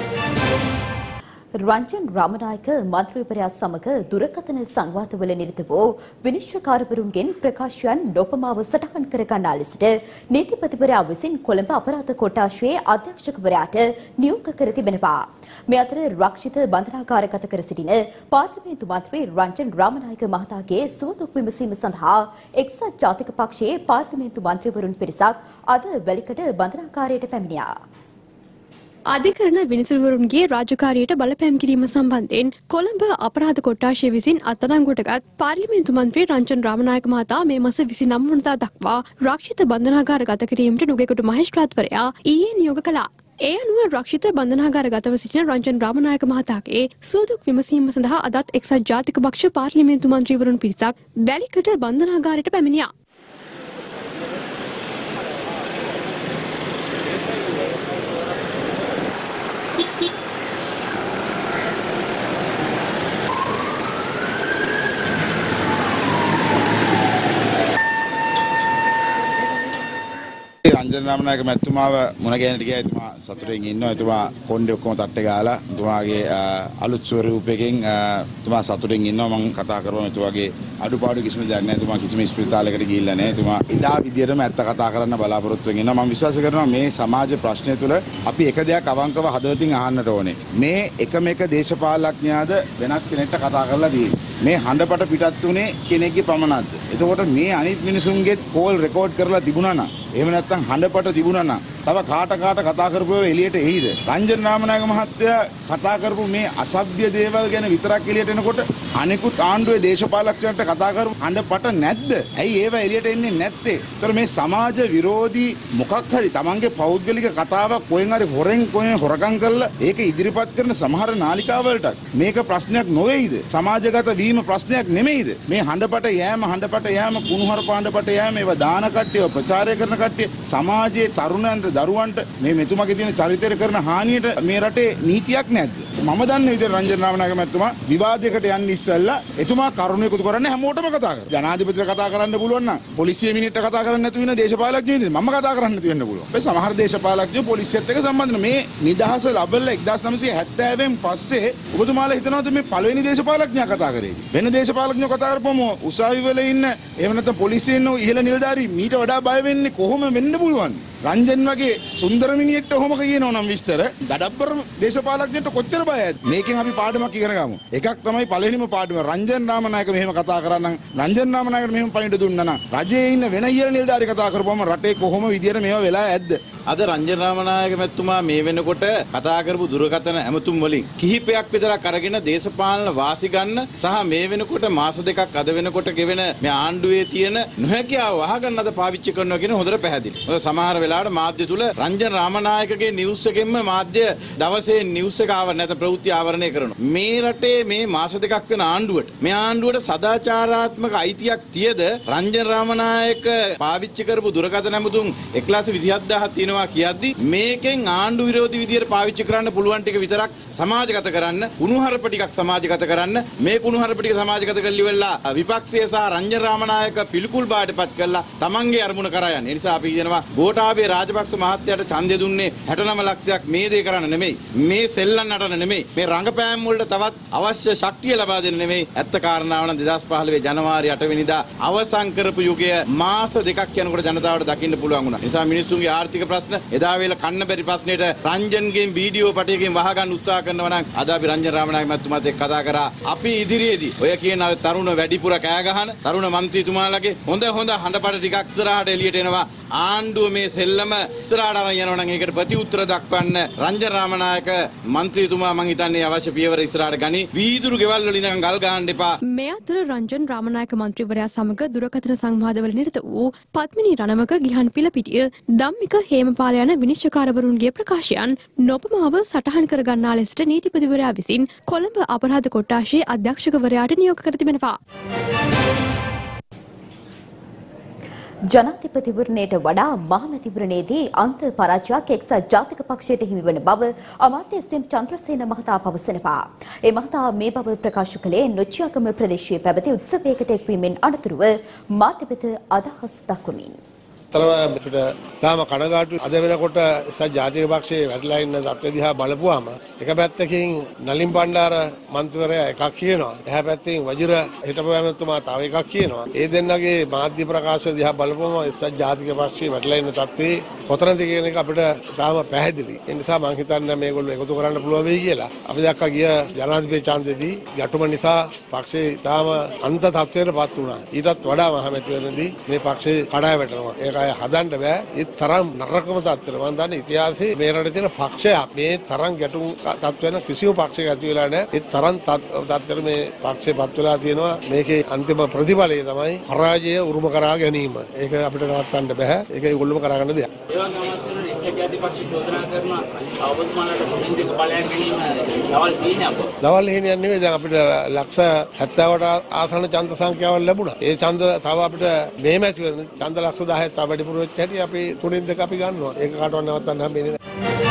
රංජන් රාමනායක මන්ත්‍රීවරයා සමග දුරකථන සංවාදවල නිරත වූ විනිශ්චයකාරවරුන්ගෙන් ප්‍රකාශයන් නොපමාව සටහන් කර ගන්නා ලෙසට නීතිපතිවරයා විසින් කොළඹ අපරාධ කොට්ටාශයේ අධ්‍යක්ෂකවරයාට නියෝග කර තිබෙනවා. මේ අතර රක්ෂිත බන්ධනාගාරගත කර සිටින පාර්ලිමේන්තු මන්ත්‍රී රංජන් රාමනායක මහතාගේ සුවදුක් විමසීම සඳහා එක්සත් ජාතික පක්ෂයේ පාර්ලිමේන්තු මන්ත්‍රීවරුන් පිරිසක් අද වැලිකඩ බන්ධනාගාරයට පැමිණියා. අධිකරණ විනිසුරුවරුන්ගේ රාජකාරියට බලපෑම් කිරීම සම්බන්ධයෙන් කොළඹ අපරාධ කොට්ටාශය විසින් අත්අඩංගුවටගත් පාර්ලිමේන්තු මන්ත්‍රී රංජන් රාමනායක මහතා මේ මාස විසිනම වනදා දක්වා රක්ෂිත බන්ධනාගාර ගත කිරීමට නුගේගොඩ මහේස්ත්‍රාත්වරයා ඊයේ නියෝග කළා. ඒ අනුව රක්ෂිත බන්ධනාගාර ගතව සිටින රංජන් රාමනායක මහතාගේ සුවදුක් විමසීම සඳහා අදත් එක්සත් ජාතික පක්ෂ පාර්ලිමේන්තු මන්ත්‍රීවරුන් පිරිසක් වැලිකඩ බන්ධනාගාරයට පැමිණියා. රංජන් රාමනායක මැතිතුමාව මුණ ගැහෙන්නට ගියා. එතුමා සතුටින් ඉන්නවා. එතුමා කොණ්ඩේ ඔක්කොම තට්ටේ ගාලා එතුමාගේ අලුත් ස්වරූපයකින් එතුමා සතුටින් ඉන්නවා. මම කතා කරපුවම එතුමාගේ අඩුපාඩු කිසිම දෙයක් නැහැ. එතුමා කිසිම ස්පිරිතාලයකට ගිහිල්ලා නැහැ. එතුමා ඉදා විදියටම ඇත්ත කතා කරන්න බලාපොරොත්තු වෙන ඉන්නවා. මම විශ්වාස කරනවා මේ සමාජ ප්‍රශ්නය තුළ අපි එක දෙයක් අවංකව හදවතින් අහන්නට ඕනේ. මේ එකම එක දේශපාලඥයාද වෙනත් කෙනෙක්ට කතා කරලා තියෙන්නේ. මේ හඬපට පිටත් උනේ කෙනෙක්ගේ පමණක්ද? එතකොට මේ අනිත් මිනිසුන්ගේ කෝල් රෙකෝඩ් කරලා තිබුණා නම් එහෙම නැත්නම් හඬපට තිබුණා නම් තව කාට කාට කතා කරපුව එළියට එයිද? රංජන් රාමනායක මහත්තයා කතා කරපු මේ අසභ්‍ය දේවල් ගැන විතරක් එළියට එනකොට අනිකුත් ආණ්ඩුවේ දේශපාලකයන්ට කතා කරපු හඬපට නැද්ද? ඇයි ඒව එළියට එන්නේ නැත්තේ? ඒතර මේ සමාජ විරෝධී මොකක් හරි තමන්ගේ පෞද්ගලික කතාවක් කොහෙන් හරි හොරෙන් කොහෙන් හොරකම් කරලා ඒක ඉදිරිපත් කරන සමහර නාලිකාවලට මේක ප්‍රශ්නයක් නොවේයිද? සමාජගත වීම ප්‍රශ්නයක් නෙමෙයිද? මේ හඬපට යෑම හඬපට යෑම කුණුහරුප හඬපට යෑම ඒව දාන කට්ටියව ප්‍රචාරය කරන කට්ටිය සමාජයේ තරුණයන්ට දරුවන්ට මේ මෙතුමාගේ තියෙන චරිතය කරන හානියට මේ රටේ නීතියක් නැද්ද? මම දන්න විදිහට රංජන් රාමනායක මැතිතුමා විවාදයකට යන්න ඉස්සෙල්ලා එතුමා කරුණු එකතු කරන්නේ හැමෝටම කතා කරනවා. ජනාධිපතිට කතා කරන්න පුළුවන් නම් පොලිසිය මිනිත්ට කතා කරන්න නැතු වෙන දේශපාලඥයෝ ඉන්නේ. මම කතා කරන්න නැතු වෙන්න පුළුවන්. මේ සමහර දේශපාලඥයෝ පොලිසියත් එක්ක සම්බන්ධ මේ නිදහස ලැබෙලා එක්දාස් නවසිය හැත්තෑවෙන් පස්සේ ඔබතුමාලා හිතනවාද මේ පළවෙනි දේශපාලඥයා කතා කරේ? වෙන දේශපාලඥයෝ කතා කරපුවම උසාවි වල ඉන්න එහෙම නැත්නම් පොලිසියෙන් ඉන්න ඉහළ නිලධාරී මීට වඩා බය වෙන්නේ කොහොම වෙන්න පුළුවන්? රංජන් වගේ සුන්දර මිනිහෙක්ට ඔහොම කියනවා නම් විස්තර දඩබ්බර දේශපාලඥයෙක්ට කොච්චර බයද? මේකෙන් අපි පාඩමක් ඉගෙන ගමු. එකක් තමයි පළවෙනිම පාඩම. රංජන් රාමනායක මෙහෙම කතා කරා රංජන් රාමනායකට මෙහෙම පණිවිඩ දුන්නා නම් රජයේ ඉන්න වෙන ඉහළ නිලධාරි කතා කරපුවම රටේ කොහොම විදියට මේවා වෙලා ඇද්ද? අද රංජන් රාමනායක මැතිතුමා මේ වෙනකොට කතා කරපු දුරකථන ඇමතුම් වලින් කිහිපයක් විතරක් අරගෙන දේශපාලන වාසි ගන්න සහ මේ වෙනකොට මාස දෙකක් අද වෙනකොට ගෙවෙන මේ ආණ්ඩුවේ තියෙන නොහැකියාව වහගන්න අද පාවිච්චි කරනවා කියන හොඳට පැහැදිලි. මොකද සමහර වෙලාවට මාධ්‍ය තුල රංජන් රාමනායකගේ නිවුස් එකෙන්ම මාධ්‍ය දවසේ නිවුස් එක ආව නැත්නම් ප්‍රවෘත්ති ආවරණය කරනවා. මේ රටේ මේ මාස දෙකක් වෙන ආණ්ඩුවට මේ ආණ්ඩුවට සදාචාරාත්මක අයිතියක් තියද රංජන් රාමනායක පාවිච්චි කරපු දුරකථන ඇමතුම් එක ලක්ෂ විසිහත් හදාරක් තියෙනවා කියද්දි මේකෙන් ආණ්ඩු විරෝධී විදියට පාවිච්චි කරන්න පුළුවන් ටික විතරක් සමාජගත කරන්න කුණුහරුප ටිකක් සමාජගත කරන්න මේ කුණුහරුප ටික සමාජගත කරලි වෙලා විපක්ෂය සහ රංජන් රාමනායක පිළිකුල් බාටපත් කළා තමන්ගේ අරමුණ කරා යන. ඒ නිසා අපි කියනවා ගෝඨාභය රාජපක්ෂ මහත්තයාට ඡන්දය දුන්නේ හැට නවය ලක්ෂයක් මේ දේ කරන්න නෙමෙයි. මේ සෙල්ලම් නටන නෙමෙයි. මේ රංගපෑම් වලට තවත් අවශ්‍ය ශක්තිය ලබා දෙන්න නෙමෙයි. ඇත්ත කාරණාව නම් දෙදහස් පහළොව ජනවාරි අට වෙනිදා අවසන් කරපු යුගය මාස දෙකක් යනකොට ජනතාවට දකින්න පුළුවන් වුණා. ඒ නිසා මිනිස්සුන්ගේ ආර්ථික ප්‍රශ්න එදා වේල කන්න බැරි ප්‍රශ්නෙට රංජන්ගේ වීඩියෝ පටයකින් වහගන්න උත්සාහ කරනවා නම් අද අපි රංජන් රාමනායක මහත්මයාත් එක්ක කතා කරා. අපි ඉදිරියේදී ඔය කියන තරුණ වැඩිපුර කෑ ගහන තරුණ മന്ത്രിතුමාලගේ හොඳ හොඳ හඬපට ටිකක් ඉස්සරහට එළියට එනවා. ආණ්ඩුව මේ සෙල්ලම ඉස්සරහට අරන් යනවා නම් ඒකට ප්‍රතිඋත්තර දක්වන්න රංජන් රාමනායක മന്ത്രിතුමා මං හිතන්නේ අවශ්‍ය පියවර ඉස්සරහට ගනි. වීදුරු ගෙවල් වල ඉඳන් ගල් ගහන්න එපා. මේ අතර රංජන් රාමනායක මන්ත්‍රීවරයා සමග දුරකථන සංවාදවල නිරත වූ පත්මිනී රණවක ගිහන් පිළපිටිය ධම්මික හේමපාල යන විනිශ්චයකාරවරුන්ගේ ප්‍රකාශයන් නොපමාව සටහන් කර ගන්නා ලෙසට නීතිපතිවරයා විසින් කොළඹ අපරාධ කොට්ටාශයේ අධ්‍යක්ෂකවරයාට නියෝග කර තිබෙනවා. ජනාධිපතිවරණයට වඩා මහමැතිවරණයේදී අන්ත පරාජයක් එක්සත් ජාතික පක්ෂයට හිමිවන බව අමාත්‍ය එස්.එම්. චන්ද්‍රසේන මහතා පවසනවා. ඒ මහතා මේ බව ප්‍රකාශ කළේ නොච්චියාගම ප්‍රදේශයේ පැවති උත්සවයකට එක්වීමෙන් අනතුරුව මාධ්‍ය වෙත අදහස් දක්වමින්. තරම අපිට තාම කනගාටු අද වෙනකොට එක්සත් ජාතික පක්ෂයේ වැටලා ඉන්න තත්ත්වය දිහා බලපුවාම එක පැත්තකින් නලින් බණ්ඩාර මන්ත්‍රීවරයා එකක් කියනවා, එහා පැත්තෙන් වජිර හිටපු ඇමතුමා තව එකක් කියනවා. ඒ දෙන්නගේ මාධ්‍ය ප්‍රකාශ දිහා බලපුවම එක්සත් ජාතික පක්ෂයේ වැටලා ඉන්න තත්ත්වේ කොතනද කියන එක අපිට තාම පැහැදිලි. ඒ නිසා මම හිතන්නේ මේගොල්ලෝ එකතු කරන්න පුළුවන් වෙයි කියලා. අපි දැක්කා ගිය ජනාධිපති ඡන්දෙදී ගැටුම නිසා පක්ෂේ තාම අන්ත තත්ත්වයකටපත් වුණා. ඊටත් වඩා මහමැතිවරණදී මේ පක්ෂේ කඩා වැටෙනවා. ඒක හදන්න බෑ. ඒ තරම් නරකම තත්ත්වෙට මම දන්නේ ඉතිහාසයේ මේ රටේ තියෙන පක්ෂයක් මේ තරම් ගැටුම් තත්ත්වයන් කිසිම පක්ෂයක ඇති වෙලා නැහැ. ඒ තරම් තත්ත්වෙට මේ පක්ෂේපත් වෙලා තියෙනවා. මේකේ අන්තිම ප්‍රතිඵලය තමයි පරාජය උරුම කරා ගැනීම. ඒක අපිට නවත්තන්න බෑ. ඒක ඒගොල්ලෝම කරගන්න දෙයක්. ඒ වගේම අමාත්‍යවරුන් එක්ක ජාති පක්ෂ චෝදනා කරනවා අවබෝධමානට කොටින් දෙක බලයන් ගැනීම දවල් තියෙන්නේ අපෝ. දවල් හේනියක් නෙවෙයි. දැන් අපිට ලක්ෂ හැත්තෑවට ආසන්න ඡන්ද සංඛ්‍යාවක් ලැබුණා. ඒ ඡන්ද තව අපිට මේ මැතිවරණ ඡන්ද ලක්ෂ දහයක් තව වැඩිපුර වෙච්ච හැටි අපි තුනෙන් දෙක අපි ගන්නවා. ඒක කාටවත් නවත්තන්න හම්බෙන්නේ නැහැ.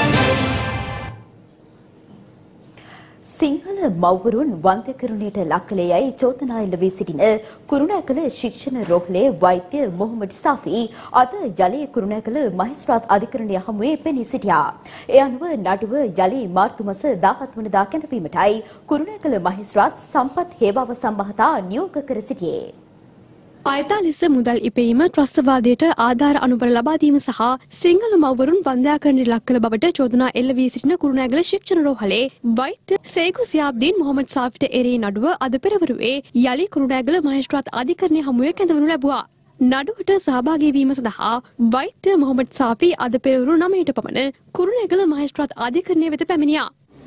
සිංහල මව්වරුන් වන්දකරුණයට ලක් කළේ යයි චෝදනා එල්ල වී සිටින කුරුණෑගල ශික්ෂණ රෝහලේ වෛද්‍ය මොහොමඩ් සාෆි අද යලි කුරුණෑගල මහේස්ත්‍රාත් අධිකරණය හමුවේ පෙනී සිටියා. ඒ අනුව නඩුව යලි මාර්තු මාස දාහත් වනදා කැඳවීමටයි කුරුණෑගල මහේස්ත්‍රාත් සම්පත් හේවාවසම් මහතා නියෝග කර සිටියේ. අයථා ලෙස මුදල් ඉපයීම ත්‍රස්තවාදයට ආධාර අනුබල ලබා දීම සහ සිංහල මව්වරුන් වන්දනාකරණයට ලක් කළ බවට චෝදනා එල්ල වී සිටින කුරුණෑගල ශික්ෂණ රෝහලේ වෛද්‍ය සේකු සියාබ්දීන් මොහොමඩ් සාෆිට එරෙහි නඩුව අද පෙරවරුවේ යලි කුරුණෑගල මහේස්ත්‍රාත් අධිකරණය හමුවේ කැඳවනු ලැබුවා. නඩුවට සහභාගී වීම සඳහා වෛද්‍ය මොහොමඩ් සාෆි අද පෙරවරු නවයට පමණ කුරුණෑගල මහේස්ත්‍රාත් අධිකරණය වෙත පැමිණියා.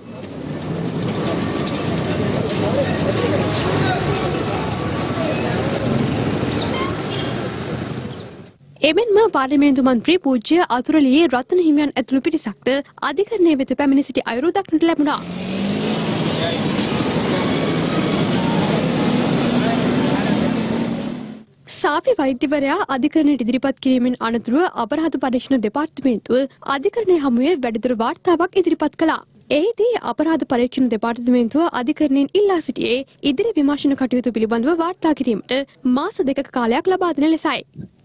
එමෙන්ම පාර්ලිමේන්තු මන්ත්‍රී පූජ්‍ය අතුරලියේ රත්න හිමියන් ඇතුළු පිරිසක්ද අධිකරණය වෙත පැමිණ සිටි අයුරු දක්නට ලැබුණා. සාෆි වෛද්‍යවරයා අධිකරණයට ඉදිරිපත් කිරීමෙන් අනතුරුව අපරාධ පරීක්ෂණ දෙපාර්තමේන්තුව අධිකරණය හමුවේ වැඩිදුර වාර්තාවක් ඉදිරිපත් කළා. එහිදී අපරාධ පරීක්ෂණ දෙපාර්තමේන්තුව අධිකරණයෙන් ඉල්ලා සිටියේ ඉදිරි විමර්ශන කටයුතු පිළිබඳව වාර්තා කිරීමට මාස දෙකක කාලයක් ලබා දෙන ලෙසයි.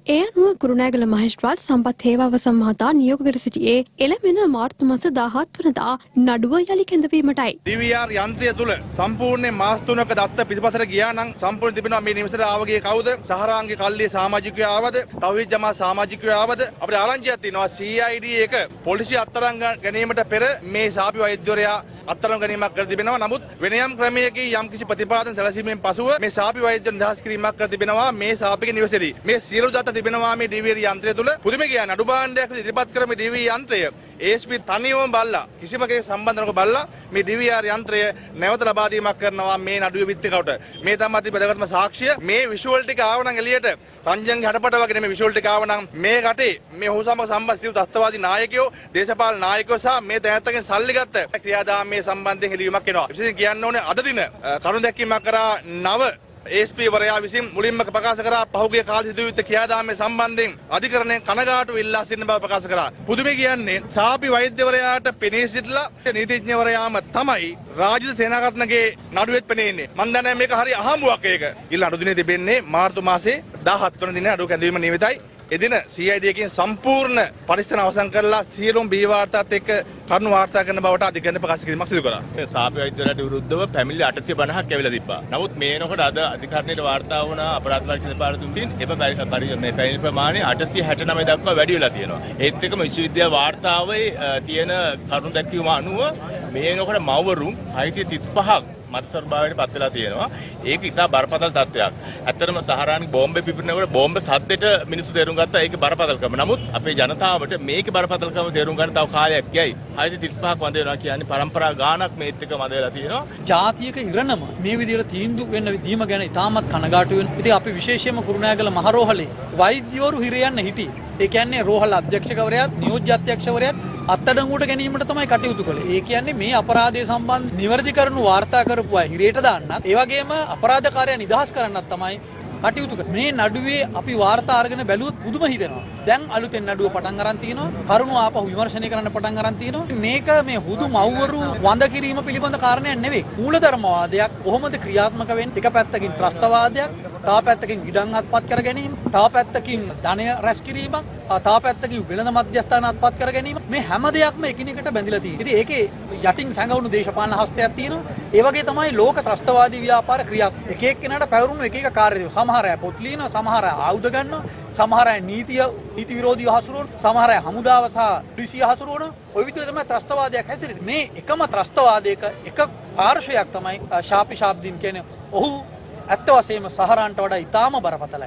ඒ අනුව කුරුණෑගල මහේස්ත්‍රාත් සම්පත් හේවාවසම් මහතා නියෝග කර සිටියේ එළඹෙන මාර්තු මාස දාහත් වනදා නඩුව යලි කැඳවීමටයි. ඩී වී ආර් යන්ත්‍රය තුල සම්පූර්ණ මාස තුනක දත්ත පිටපතට ගියා නම් සම්පූර්ණ තිබෙනවා මේ නිවසට ආවගේ කවුද? සහරාංගේ කල්ලියේ සමාජිකයෝ ආවද? තවීජ් ජමා සමාජිකයෝ ආවද? අපිට ආරංචියක් තියෙනවා සී ආයි ඩී එක පොලිසිය අත්අඩංගු ගැනීමට පෙර මේ සාපි වෛද්‍යවරයා අත්අඩංගු ගැනීමක් කර තිබෙනවා. නමුත් වෙන යම් ක්‍රමයකින් යම් කිසි ප්‍රතිපාදන සැලසීමෙන් පසුව මේ සාපි වෛද්‍ය නිදහස් කිරීමක් කර තිබෙනවා මේ සාපිගේ නිවසේදී. මේ සියලු දත්ත තිබෙනවා මේ ඩී වී ආර් යන්ත්‍රය තුල. පුදුම කියන්නේ අඩු භාණ්ඩයක් ඉදිරිපත් කර මේ ඩී වී ආර් යන්ත්‍රය ඒ එස් පී තනියම බලලා කිසිම කෙනෙක් සම්බන්ධ නොකර බලලා මේ ඩී වී ආර් යන්ත්‍රය නැවත ලබා දීමක් කරනවා මේ නඩුවේ විත්තිකවට. මේ තමයි අති වැදගත්ම සාක්ෂිය. මේ විෂුවල් ටික ආව නම් එළියට රංජන්ගේ හඩපට වගේ නෙමෙයි විෂුවල් ටික ආව නම් මේ රටේ මේ ඔහු සමග සම්බන්ධ සියලු ත්‍ස්තවාදී නායකයෝ, දේශපාලන නායකයෝ සහ මේ දැනත්තගෙන් සල්ලි ගත්ත ක්‍රියාදාමයේ සම්බන්ධයෙන් හෙළිවීමක් එනවා. විශේෂයෙන් කියන්න ඕනේ අද දින කරුණ දැක්වීමක් කරා නව ඒ එස් පී වරයා විසින් මුලින්ම ප්‍රකාශ කරා පහුගිය කාලේ සිදුවෙච්ච ක්‍රියාදාමයේ සම්බන්ධයෙන් අධිකරණයෙන් කනගාටු ඉල්ලා සිටින බව ප්‍රකාශ කරා. පුදුමේ කියන්නේ සාපි වෛද්‍යවරයාට පෙනී සිටලා නීතිඥවරයාම තමයි රාජිත සේනාරත්නගේ නඩුවෙත් පෙනෙන්නේ. මම දන්නේ මේක හරි අහඹුවක් ඒක. ඊළඟ අඩු දිනේ තිබෙන්නේ මාර්තු මාසේ දාහත් වන දිනේ අඩු කැඳවීම නියමිතයි. එදින සී ආයි ඩී එකෙන් සම්පූර්ණ පරිස්ථාන අවසන් කරලා සියලුම බී වාර්තාත් එක්ක කරුණු වාර්තා කරන බවට අධිකරණය ප්‍රකාශ කිරීමක් සිදු කරා. මේ සාපි වෛද්‍යවරයාට විරුද්ධව පැමිණිලි අටසිය පනහක් ඇවිල්ලා තිබ්බා. නමුත් මේ එනකොට අද අධිකරණයට වාර්තා වුණ අපරාධ පරීක්ෂණ දෙපාර්තමේන්තුවෙන් එම මේ පැමිණිලි ප්‍රමාණය අටසිය හැටනවය දක්වා වැඩි වෙලා තියෙනවා. ඒත් එක්කම විශ්වවිද්‍යාල වාර්තාවේ තියෙන කරුණු දැක්වීම අනුව මේ එනකොට මව්වරුන් හයසිය තිස්පහක් මත්සර් භාවයට පත් වෙලා තියෙනවා. ඒක ඉතා බරපතල තත්ත්වයක්. ඇත්තටම සහරාන් බෝම්බේ පිපිරනකොට බෝම්බ සද්දෙට මිනිස්සු තේරුම් ගත්තා ඒකේ බරපතලකම. නමුත් අපේ ජනතාවට මේකේ බරපතලකම තේරුම් ගන්න තව කාලයක් යයි. හයසිය තිස්පහක් වඳ වෙනවා කියන්නේ පරම්පරා ගානක් මේත් එක්ක වඳ වෙලා තියෙනවා. ජාතියක ඉරණම මේ විදිහට තීන්දුව වෙන්න දීම ගැන ඉතාමත් කනගාටු වෙනවා. ඉතින් අපි විශේෂයෙන්ම කුරුණෑගල මහරෝහලේ වෛද්‍යවරු හිර යන්න හිටියේ. ඒ කියන්නේ රෝහල අධ්‍යක්ෂකවරයාත් නියෝජ්‍ය අධ්‍යක්ෂකවරයාත් අත්අඩංගුවට ගැනීමට තමයි කටයුතු කළේ. ඒ කියන්නේ මේ අපරාධය සම්බන්ධ නිවැරදි කරුණු වාර්තා කරපු අය හිරේට දාන්නත් ඒ වගේම අපරාධකාරයා නිදහස් කරන්නත් තමයි කටයුතු කරන්නේ. මේ නඩුවේ අපි වාර්තා අරගෙන බැලුවොත් පුදුම හිතෙනවා. දැන් අලුතෙන් නඩුව පටන් අරන් තිනවා. කරුණු ආපහු විමර්ශනය කරන්න පටන් අරන් තිනවා. මේක මේ හුදු මව්වරු වඳ කිරීම පිළිබඳ කාරණයක් නෙවෙයි. මූලධර්මවාදයක් කොහොමද ක්‍රියාත්මක වෙන්නේ? එක පැත්තකින් ත්‍රස්තවාදයක්, තව පැත්තකින් ඉඩම් අත්පත් කර ගැනීම, තව පැත්තකින් ධනය රැස් කිරීමක්, තව පැත්තකින් වෙළඳ මධ්‍යස්ථාන අත්පත් කර ගැනීම. මේ හැම දෙයක්ම එකිනෙකට බැඳිලා තියෙනවා. ඉතින් ඒකේ යටින් සංගවුණු දේශපාලන හස්තයක් තියෙනවා. ඒ වගේ තමයි ලෝක ත්‍රස්තවාදී ව්‍යාපාර ක්‍රියාත්මක. එක එක්කෙනාට පැවරුණු එක එක කාර්ය. සමහර අය පොත් ලියනවා, සමහර අය ආයුධ ගන්නවා, සමහර අය නීතිය නීති විරෝධීව හසුරුවන, සමහර අය හමුදාව සහ පොලිසිය හසුරුවන. ඔය විදිහට තමයි ත්‍රස්තවාදයක් හැසිරෙන්නේ. මේ එකම ත්‍රස්තවාදයක එක පාර්ශවයක් තමයි ශාපි ශාබ්දින් කියන්නේ. ඔහු ඇත්ත වශයෙන්ම සහරාන්ට වඩා ඉතාම බරපතලයි.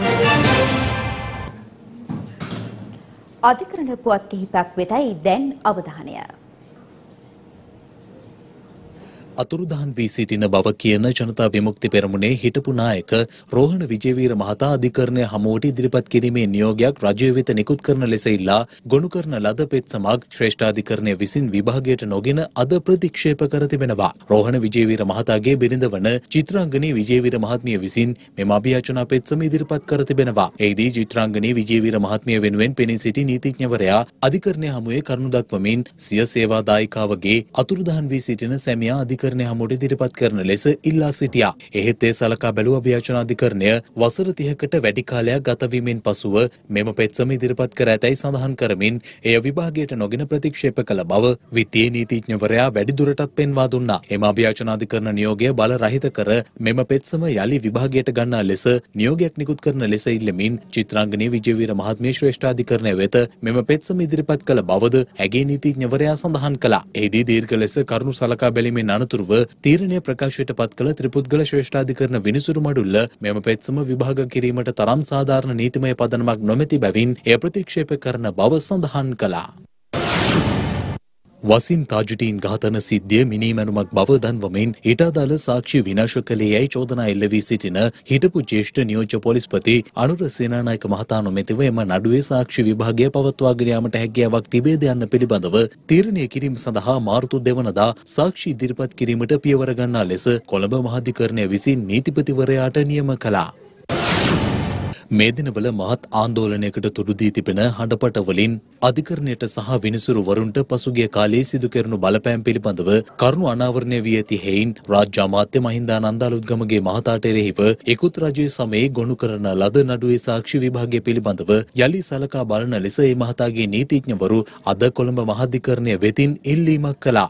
අධිකරණ පුවත් කිහිපයක් වෙතයි දැන් අවධානය. අතුරුදහන් වී සිටින බව කියන ජනතා විමුක්ති පෙරමුණේ හිටපු නායක රෝහණ විජේවීර මහතා අධිකරණය හමුවට ඉදිරිපත් කිරීමේ නියෝගයක් රජය වෙත නිකුත් කරන ලෙස ඉල්ලා ගොනු කරන ලද පෙත් සමග ශ්‍රේෂ්ඨාධිකරණය විසින් විභාගයට නොගෙන අද ප්‍රතික්ෂේප කර තිබෙනවා. රෝහණ විජේවීර මහතාගේ බිරිඳ වන චිත්‍රාංගනී විජේවීර මහත්මිය විසින් මෙම අභියාචනා පෙත් සම ඉදිරිපත් කර තිබෙනවා. එහිදී චිත්‍රාංගනී විජේවීර මහත්මිය වෙනුවෙන් පෙනී සිටි නීතිඥවරයා අධිකරණය හමුවේ කරුණු දක්වමින් සිය සේවාදායිකාවගේ අතුරුදහන් වී සිටින සැමියා අධිකරණය හමුවට ඉදිරිපත් කරන ලෙස ඉල්ලා සිටියා. එහෙත් ඒ සලකා බැලූ අභියාචනා අධිකරණය වසර තිහකට වැඩි කාලයක් ගත වීමෙන් පසුව මෙම පෙත්සම ඉදිරිපත් කර ඇතැයි සඳහන් කරමින් එය විභාගයට නොගෙන ප්‍රතික්ෂේප කළ බව විත්තියේ නීතිඥවරයා වැඩිදුරටත් පෙන්වා දුන්නා. එම අභියාචනා අධිකරණ නියෝගය බල රහිත කර මෙම පෙත්සම යලි විභාගයට ගන්නා ලෙස නියෝගයක් නිකුත් කරන ලෙස ඉල්ලමින් චිත්‍රාංගනී විජේවීර මහත්මිය ශ්‍රේෂ්ඨාධිකරණය වෙත මෙම පෙත්සම ඉදිරිපත් කළ බවද ඇගේ නීතිඥවරයා සඳහන් කළා. එහිදී දීර්ඝ ලෙස කරුණු සලකා බැලීමෙන් අනතුරුව තීරණය ප්‍රකාශයට පත් කළ ත්‍රිපුද්ගල ශ්‍රේෂ්ඨාධිකරණ විනිසුරු මඩුල්ල මෙම පෙත්සම විභාග කිරීමට තරම් සාධාරණ නීතිමය පදනමක් නොමැති බැවින් එය ප්‍රතික්ෂේප කරන බව සඳහන් කළා. වසිම් තාජුටීන් ඝාතන සිද්ධිය මිනීමැනුමක් බව දන්වමින් ඊට අදාළ සාක්ෂි විනාශ කළේ යැයි චෝදනා එල්ල වී සිටින හිටපු ජ්‍යෙෂ්ඨ නියෝජ්‍ය පොලිස්පති අනුර සේනානායක මහතා නොමැතිව එම නඩුවේ සාක්ෂි විභාගය පවත්වාගෙන යාමට හැකියාවක් තිබේද යන්න පිළිබඳව තීරණය කිරීම සඳහා මාර්තු දෙවනදා සාක්ෂි ඉදිරිපත් කිරීමට පියවර ගන්නා ලෙස කොළඹ මහාධිකරණය විසින් නීතිපතිවරයාට නියම කළා. මේ දිනවල මහත් ආందోලනයකට තුඩු දී තිබෙන හඬපට වලින් අධිකරණයට සහ විනිසුරුවරුන්ට පසුගිය කාලයේ සිදු කෙරුණු බලපෑම් පිළිබඳව කරුණු අනාවරණය වී ඇති හේයින් රාජ්‍ය අමාත්‍ය මහින්දානන්ද අලුත්ගමගේ මහතාට එරෙහිව ඉකුත් රජයේ සමයේ ගොනු කරන ලද නඩුවේ සාක්ෂි විභාගය පිළිබඳව යලි සලකා බලන ලෙස ඒ මහතාගේ නීතිඥවරු අද කොළඹ මහාධිකරණය වෙතින් ඉල්ලීමක් කළා.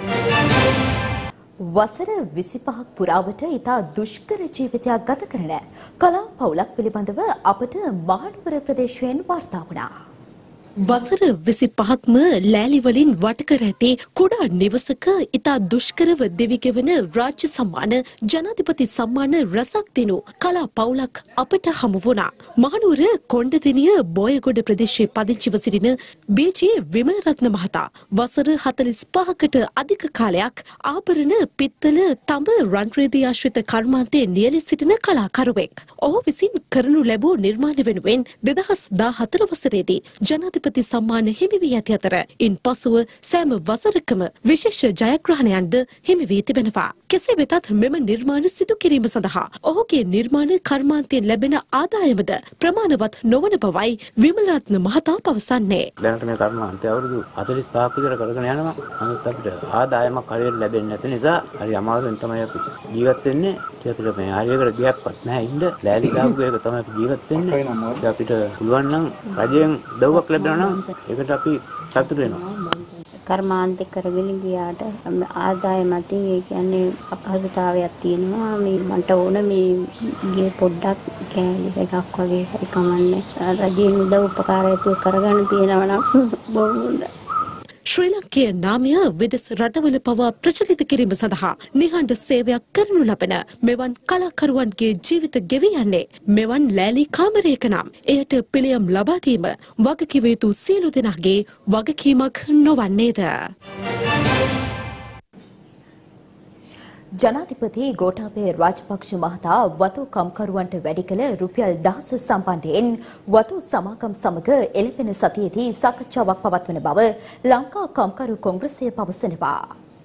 වසර විසිපහක් පුරාවට ඉතා දුෂ්කර ජීවිතයක් ගත කරන කලා පවුලක් පිළිබඳව අපට මහනුවර ප්‍රදේශයෙන් වාර්තා වුණා. වසර විසිපහක්ම ලෑලි වලින් වට කර ඇති කුඩා නිවසක ඉතා දුෂ්කරව දෙවිගෙවන රාජ්‍ය සම්මාන ජනාධිපති සම්මාන රැසක් දෙනු කලා පවුලක් අපට හමු වුණා. මහනුවර කොණ්ඩදෙනිය බෝයගොඩ ප්‍රදේශයේ පදිංචිව සිටින බී.ජී. විමලරත්න මහතා වසර හතළිස් පහකට අධික කාලයක් ආභරණ පිත්තල තඹ රන්රේදී ආශ්‍රිත කර්මාන්තයේ නියැලී සිටින කලාකරුවෙක්. ඔහු විසින් කරනු ලැබූ නිර්මාණ වෙනුවෙන් දෙදහස් දාහතර වසරේදී ජනාධිපති පති සම්මාන හිමි වී ඇති අතර ඉන් පසුව සෑම වසරකම විශේෂ ජයග්‍රහණයන්ද හිමි වී තිබෙනවා. කෙසේ වෙතත් මෙම නිර්මාණ සිදු කිරීම සඳහා ඔහුගේ නිර්මාණ කර්මාන්තයෙන් ලැබෙන ආදායමද ප්‍රමාණවත් නොවන බවයි විමලරත්න මහතා පවසන්නේ. දැනට මේ කර්මාන්තය අවුරුදු හතළිස් පහක් විතර කරගෙන යනවා. නමුත් අපිට ආදායමක් හරියට ලැබෙන්නේ නැති නිසා හරි අමාරුවෙන් තමයි අපි ජීවත් වෙන්නේ. ඒකට මේ හරියකට ගියක්වත් නැහැ ඉන්න. ලෑලි දාපු එක තමයි අපි ජීවත් වෙන්නේ. අපිට පුළුවන් නම් රජයෙන් දව්වක් ලැබෙනවා නම් ඒකට අපි සතුටු වෙනවා. කර්මාන්තේ කරගෙන ගියාට ආදායමත් ඒ කියන්නේ අපහසුතාවයක් තියෙනවා. මේ මට ඕන මේ ගේ පොඩ්ඩක් කෑලි එකක් වගේ හරි කමන්නේ. රජයෙන් උදව් උපකාරයක් කරගන්න තියෙනවා නම් බොහොම ශ්‍රී ලංකීය නාමය විදෙස් රටවල පවා ප්‍රචලිත කිරීම සඳහා නිහඬ සේවයක් කරනු ලබන මෙවන් කලාකරුවන්ගේ ජීවිත ගෙවී යන්නේ මෙවන් ලෑලි කාමරයක නම් එයට පිළියම් ලබා දීම වගකිව යුතු සියලු දෙනාගේ වගකීමක් නොවන්නේද? ජනාධිපති ගෝඨාභය රාජපක්ෂ මහතා වතු කම්කරුවන්ට වැඩි කළ රුපියල් දහස සම්බන්ධයෙන් වතු සමාගම් සමග එළඹෙන සතියේදී සාකච්ඡාවක් පවත්වන බව ලංකා කම්කරු කොංග්‍රසය පවසනවා.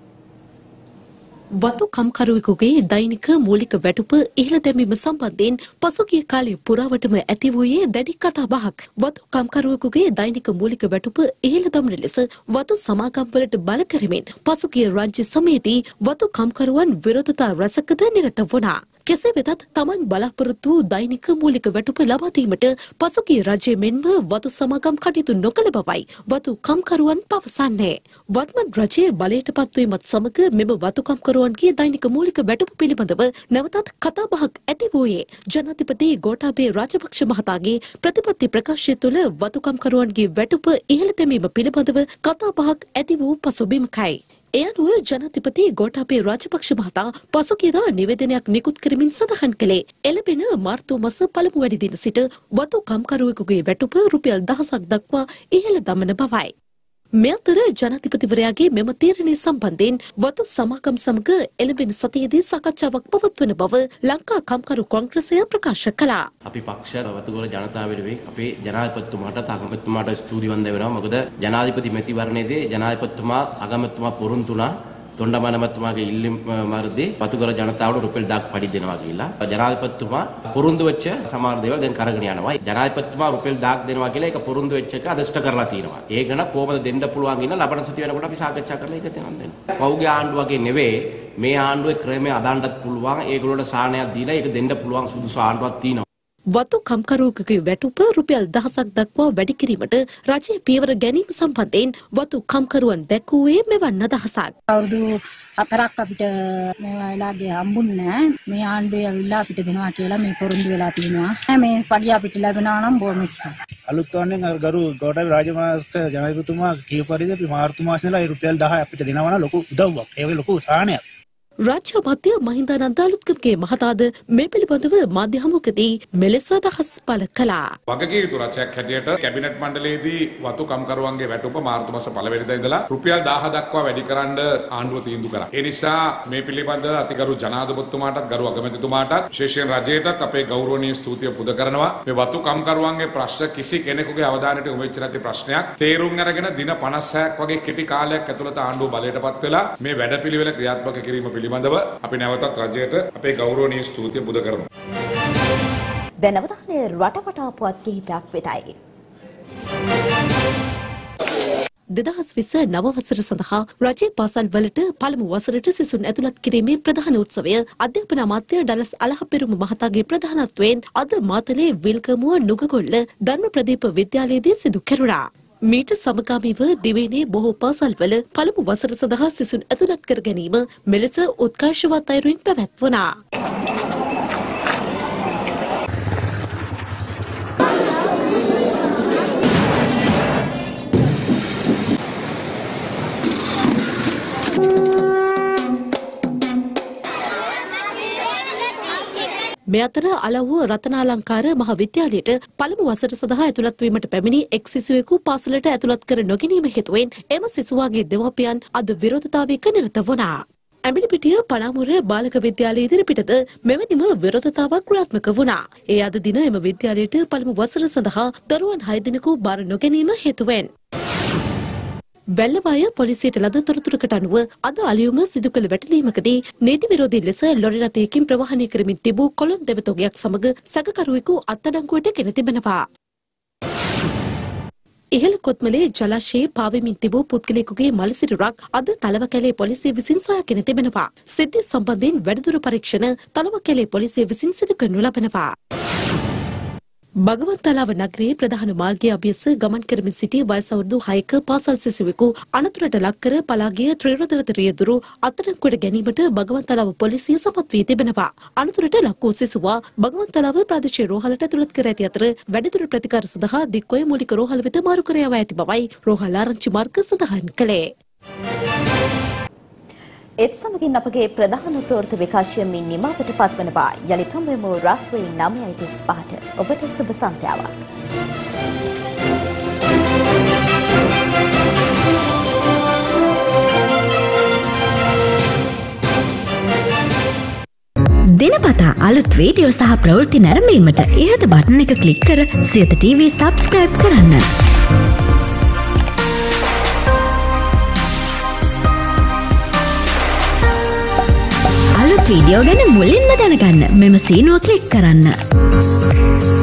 වතු කම්කරුවෙකුගේ දෛනික මූලික වැටුප ඉහළ දැමීම සම්බන්ධයෙන් පසුගිය කාලයේ පුරාවටම ඇති වූයේ දැඩි කතාබහක්. වතු කම්කරුවෙකුගේ දෛනික මූලික වැටුප ඉහළ දමන ලෙස වතු සමාගම් වලට බල කරමින් පසුගිය රාජ්‍ය සමයේදී වතු කම්කරුවන් විරෝධතා රැසකද නිරත වුණා. කෙසේ වෙතත් තමන් බලාපොරොත්තු වූ දෛනික මූලික වැටුප ලබා දීමට පසුගිය රජය මෙන්ම වතු සමාගම් කටයුතු නොකළ බවයි වතු කම්කරුවන් පවසන්නේ. වත්මන් රජයේ බලයට පත්වීමත් සමග මෙම වතු කම්කරුවන්ගේ දෛනික මූලික වැටුප පිළිබඳව නැවතත් කතාබහක් ඇති වූයේ ජනාධිපති ගෝඨාභය රාජපක්ෂ මහතාගේ ප්‍රතිපත්ති ප්‍රකාශය තුළ වතු කම්කරුවන්ගේ වැටුප ඉහළ දැමීම පිළිබඳව කතාබහක් ඇති වූ පසුබිමකයි. එය අනුව ජනාධිපති ගෝඨාභය රාජපක්ෂ මහතා පසුගියදා නිවේදනයක් නිකුත් කරමින් සඳහන් කළේ එළඹෙන මාර්තු මාස පළමු වැඩි දින සිට වතු කම්කරුවෙකුගේ වැටුප රුපියල් දහසක් දක්වා ඉහළ දමන බවයි. මේ අතර ජනාධිපතිවරයාගේ මෙම තීරණය සම්බන්ධයෙන් වතු සමාගම් සමග එළඹෙන සතියේදී සාකච්ඡාවක් පවත්වන බව ලංකා කම්කරු කොංග්‍රසය ප්‍රකාශ කළා. අපි පක්ෂ වතුගොඩ ජනතාව වෙනුවෙන් අපේ ජනාධිපතිතුමාට අගමැතිතුමාට ස්තුති වන්දනය වෙනවා. මොකද ජනාධිපති මැතිවරණයේදී ජනාධිපතිතුමා අගමැතිතුමා පුරුදු වුණා තොණ්ඩමානමතුමාගේ ඉල්ලීම මාර්ගයේ වතුගොඩ ජනතාවට රුපියල් දහයක් පඩි දෙනවා කියලා. ජනාධිපතිතුමා පුරුදු වෙච්ච සමහර දේවල් දැන් කරගෙන යනවා. ජනාධිපතිතුමා රුපියල් දහයක් දෙනවා කියලා ඒක පුරුදු වෙච්ච එක අදෂ්ට කරලා තියෙනවා. ඒක ගැන කොහොමද දෙන්න පුළුවන් කියන ලබන සතිය වෙනකොට අපි සාකච්ඡා කරලා ඒක දෙන්න දෙන්න. පෞද්ගලික ආණ්ඩුව වගේ නෙවෙයි මේ ආණ්ඩුවේ ක්‍රමය අදාන්නත් පුළුවන්. ඒගොල්ලෝට සාහනයක් දීලා ඒක දෙන්න පුළුවන් සුදුසු ආණ්ඩුවක් තියෙනවා. වතු කම්කරුවෙකුගේ වැටුප රුපියල් දහසක් දක්වා වැඩි කිරීමට රජයේ පියවර ගැනීම සම්බන්ධයෙන් වතු කම්කරුවන් දැක්වුවේ මෙවන් අදහසක්. අවුරුදු හතරක් අපිට මේවා වෙලාගේ හම්බුන්නේ නැහැ. මේ ආණ්ඩුවේ ඇවිල්ලා අපිට දෙනවා කියලා මේ පොරොන්දු වෙලා තියෙනවා. මේ පඩිය අපිට ලැබෙනවා නම් බොහොම ස්තුතියි. අලුත් වන්නේ ගරු ගෝඨාභය රාජපක්ෂ ජනාධිපතිතුමා කීව පරිදි අපි මාර්තු මාසයේ ඉඳලා රුපියල් දහය අපිට දෙනවා නම් ලොකු උදව්වක්. ඒ වගේ ලොකු සාහනයක්. රාජ්‍ය අමාත්‍ය මහින්දානන්ද අලුත්ගමගේ මහතාද මේ පිළිබඳව මාධ්‍ය හමුවකදී මෙලෙස අදහස් පළ කළා. වගකීම් යුතු රජයක් හැටියට කැබිනට් මණ්ඩලයේදී වතු කම්කරුවන්ගේ වැටුප මාර්තු මාස පළවෙනිදා ඉඳලා රුපියල් දහය දක්වා වැඩි කරන්න ආණ්ඩුව තීන්දුව කරා. ඒ නිසා මේ පිළිබඳව අතිගරු ජනාධිපතිතුමාටත් ගරු අගමැතිතුමාටත් විශේෂයෙන් රජයටත් අපේ ගෞරවනීය ස්තුතිය පුද කරනවා. මේ වතු කම්කරුවන්ගේ ප්‍රශ්න කිසි කෙනෙකුගේ අවධානයට යොමු වෙච්ච නැති ප්‍රශ්නයක්. තේරුම් අරගෙන දින පනස් හයක් වගේ කෙටි කාලයක් ඇතුළත ආණ්ඩුව බලයටපත් වෙලා මේ වැඩපිළිවෙල ක්‍රියාත්මක කිරීම පිළිබඳව අපි නැවතත් රජයට අපේ ගෞරවනීය ස්තුතිය පුද කරමු. දැන් අවධානය රටවටා පුවත් කිහිපයක් වෙතයි. දෙදහස් විස්ස නව වසර සඳහා රජයේ පාසල් වලට පළමු වසරට සිසුන් ඇතුළත් කිරීමේ ප්‍රධාන උත්සවය අධ්‍යාපන අමාත්‍ය ඩලස් අලහපෙරුම මහතාගේ ප්‍රධානත්වයෙන් අද මාතලේ විල්ගමුව නුගගොල්ල ධර්ම ප්‍රදීප විද්‍යාලයේදී සිදු කෙරුණා. මීට සමගාමීව දිවයිනේ බොහෝ පාසල්වල පළමු වසර සඳහා සිසුන් ඇතුළත් කර ගැනීම මෙලෙස උත්කර්ෂවත් අයුරින් පැවැත්වුණා. මේ අතර අලව්ව රතනාලංකාර මහ විද්‍යාලයට පළමු වසර සඳහා ඇතුළත් වීමට පැමිණි එක් සිසුවෙකු පාසලට ඇතුළත් කර නොගැනීම හේතුවෙන් එම සිසුවාගේ දෙමාපියන් අද විරෝධතාවයක නිරත වුණා. ඇඹිලිපිටිය පනාමුර බාලක විද්‍යාලය ඉදිරිපිටද මෙවැනිම විරෝධතාවක් ක්‍රියාත්මක වුණා. ඒ අද දින එම විද්‍යාලයට පළමු වසර සඳහා දරුවන් හය දෙනෙකු බාර නොගැනීම හේතුවෙන් වැල්ලවාය පොලිසියට ලද තොරතුරකට අනුව අද අලියුම සිදු කළ වැටලීමකදී නීති විරෝධී ලෙස ලොරි රථයකින් ප්‍රවාහනය කරමින් තිබූ කොළොන් දෙවතොගයක් සමග සැකකරුවෙකු අත්අඩංගුවට ගෙන තිබෙනවා. ඉහළ කොත්මලේ ජලාශයේ පාවෙමින් තිබූ පුද්ගලයෙකුගේ මළ සිරුරක් අද තලවකැලේ පොලිසිය විසින් සොයාගෙන තිබෙනවා. සිද්ධිය සම්බන්ධයෙන් වැඩිදුර පරීක්ෂණ තලවකැලේ පොලිසිය විසින් සිදු කරනු ලබනවා. බගවන්තලාව නගරයේ ප්‍රධාන මාර්ගයේ අභියස ගමන් කරමින් සිටි වයස අවුරුදු හයක පාසල් සිසුවෙකු අනතුරට ලක් කර පලා ගිය ත්‍රිරෝදරත රියදුරු අත්අඩංගුවට ගැනීමට බගවන්තලාව පොලිසිය සමත් වී තිබෙනවා. අනතුරට ලක් වූ සිසුවා බගවන්තලාව ප්‍රාදේශීය රෝහලට ඇතුළත් කර ඇති අතර වැඩිදුර ප්‍රතිකාර සඳහා දික්කොය මූලික රෝහල වෙත මාරු කර යවා ඇති බවයි රෝහල ආරංචි මාර්ග සඳහන් කළේ. ඒත් සමගින් අපගේ ප්‍රධාන ප්‍රවෘත්ති විකාශය මින් නිමාවට පත්වනවා. යලිත් හමුවෙමු රාත්‍රී නවයයි තිස් පහට. ඔබට සුබ සන්ධ්‍යාවක්. දිනපතා අලුත් වීඩියෝ සහ ප්‍රවෘත්ති නැරඹීමට ඉහත බටන් එක ක්ලික් කර සියත ටීවී සබ්ස්ක්‍රයිබ් කරන්න. වීඩියෝ ගැන මුලින්ම දැනගන්න මෙම සීනුව ක්ලික් කරන්න.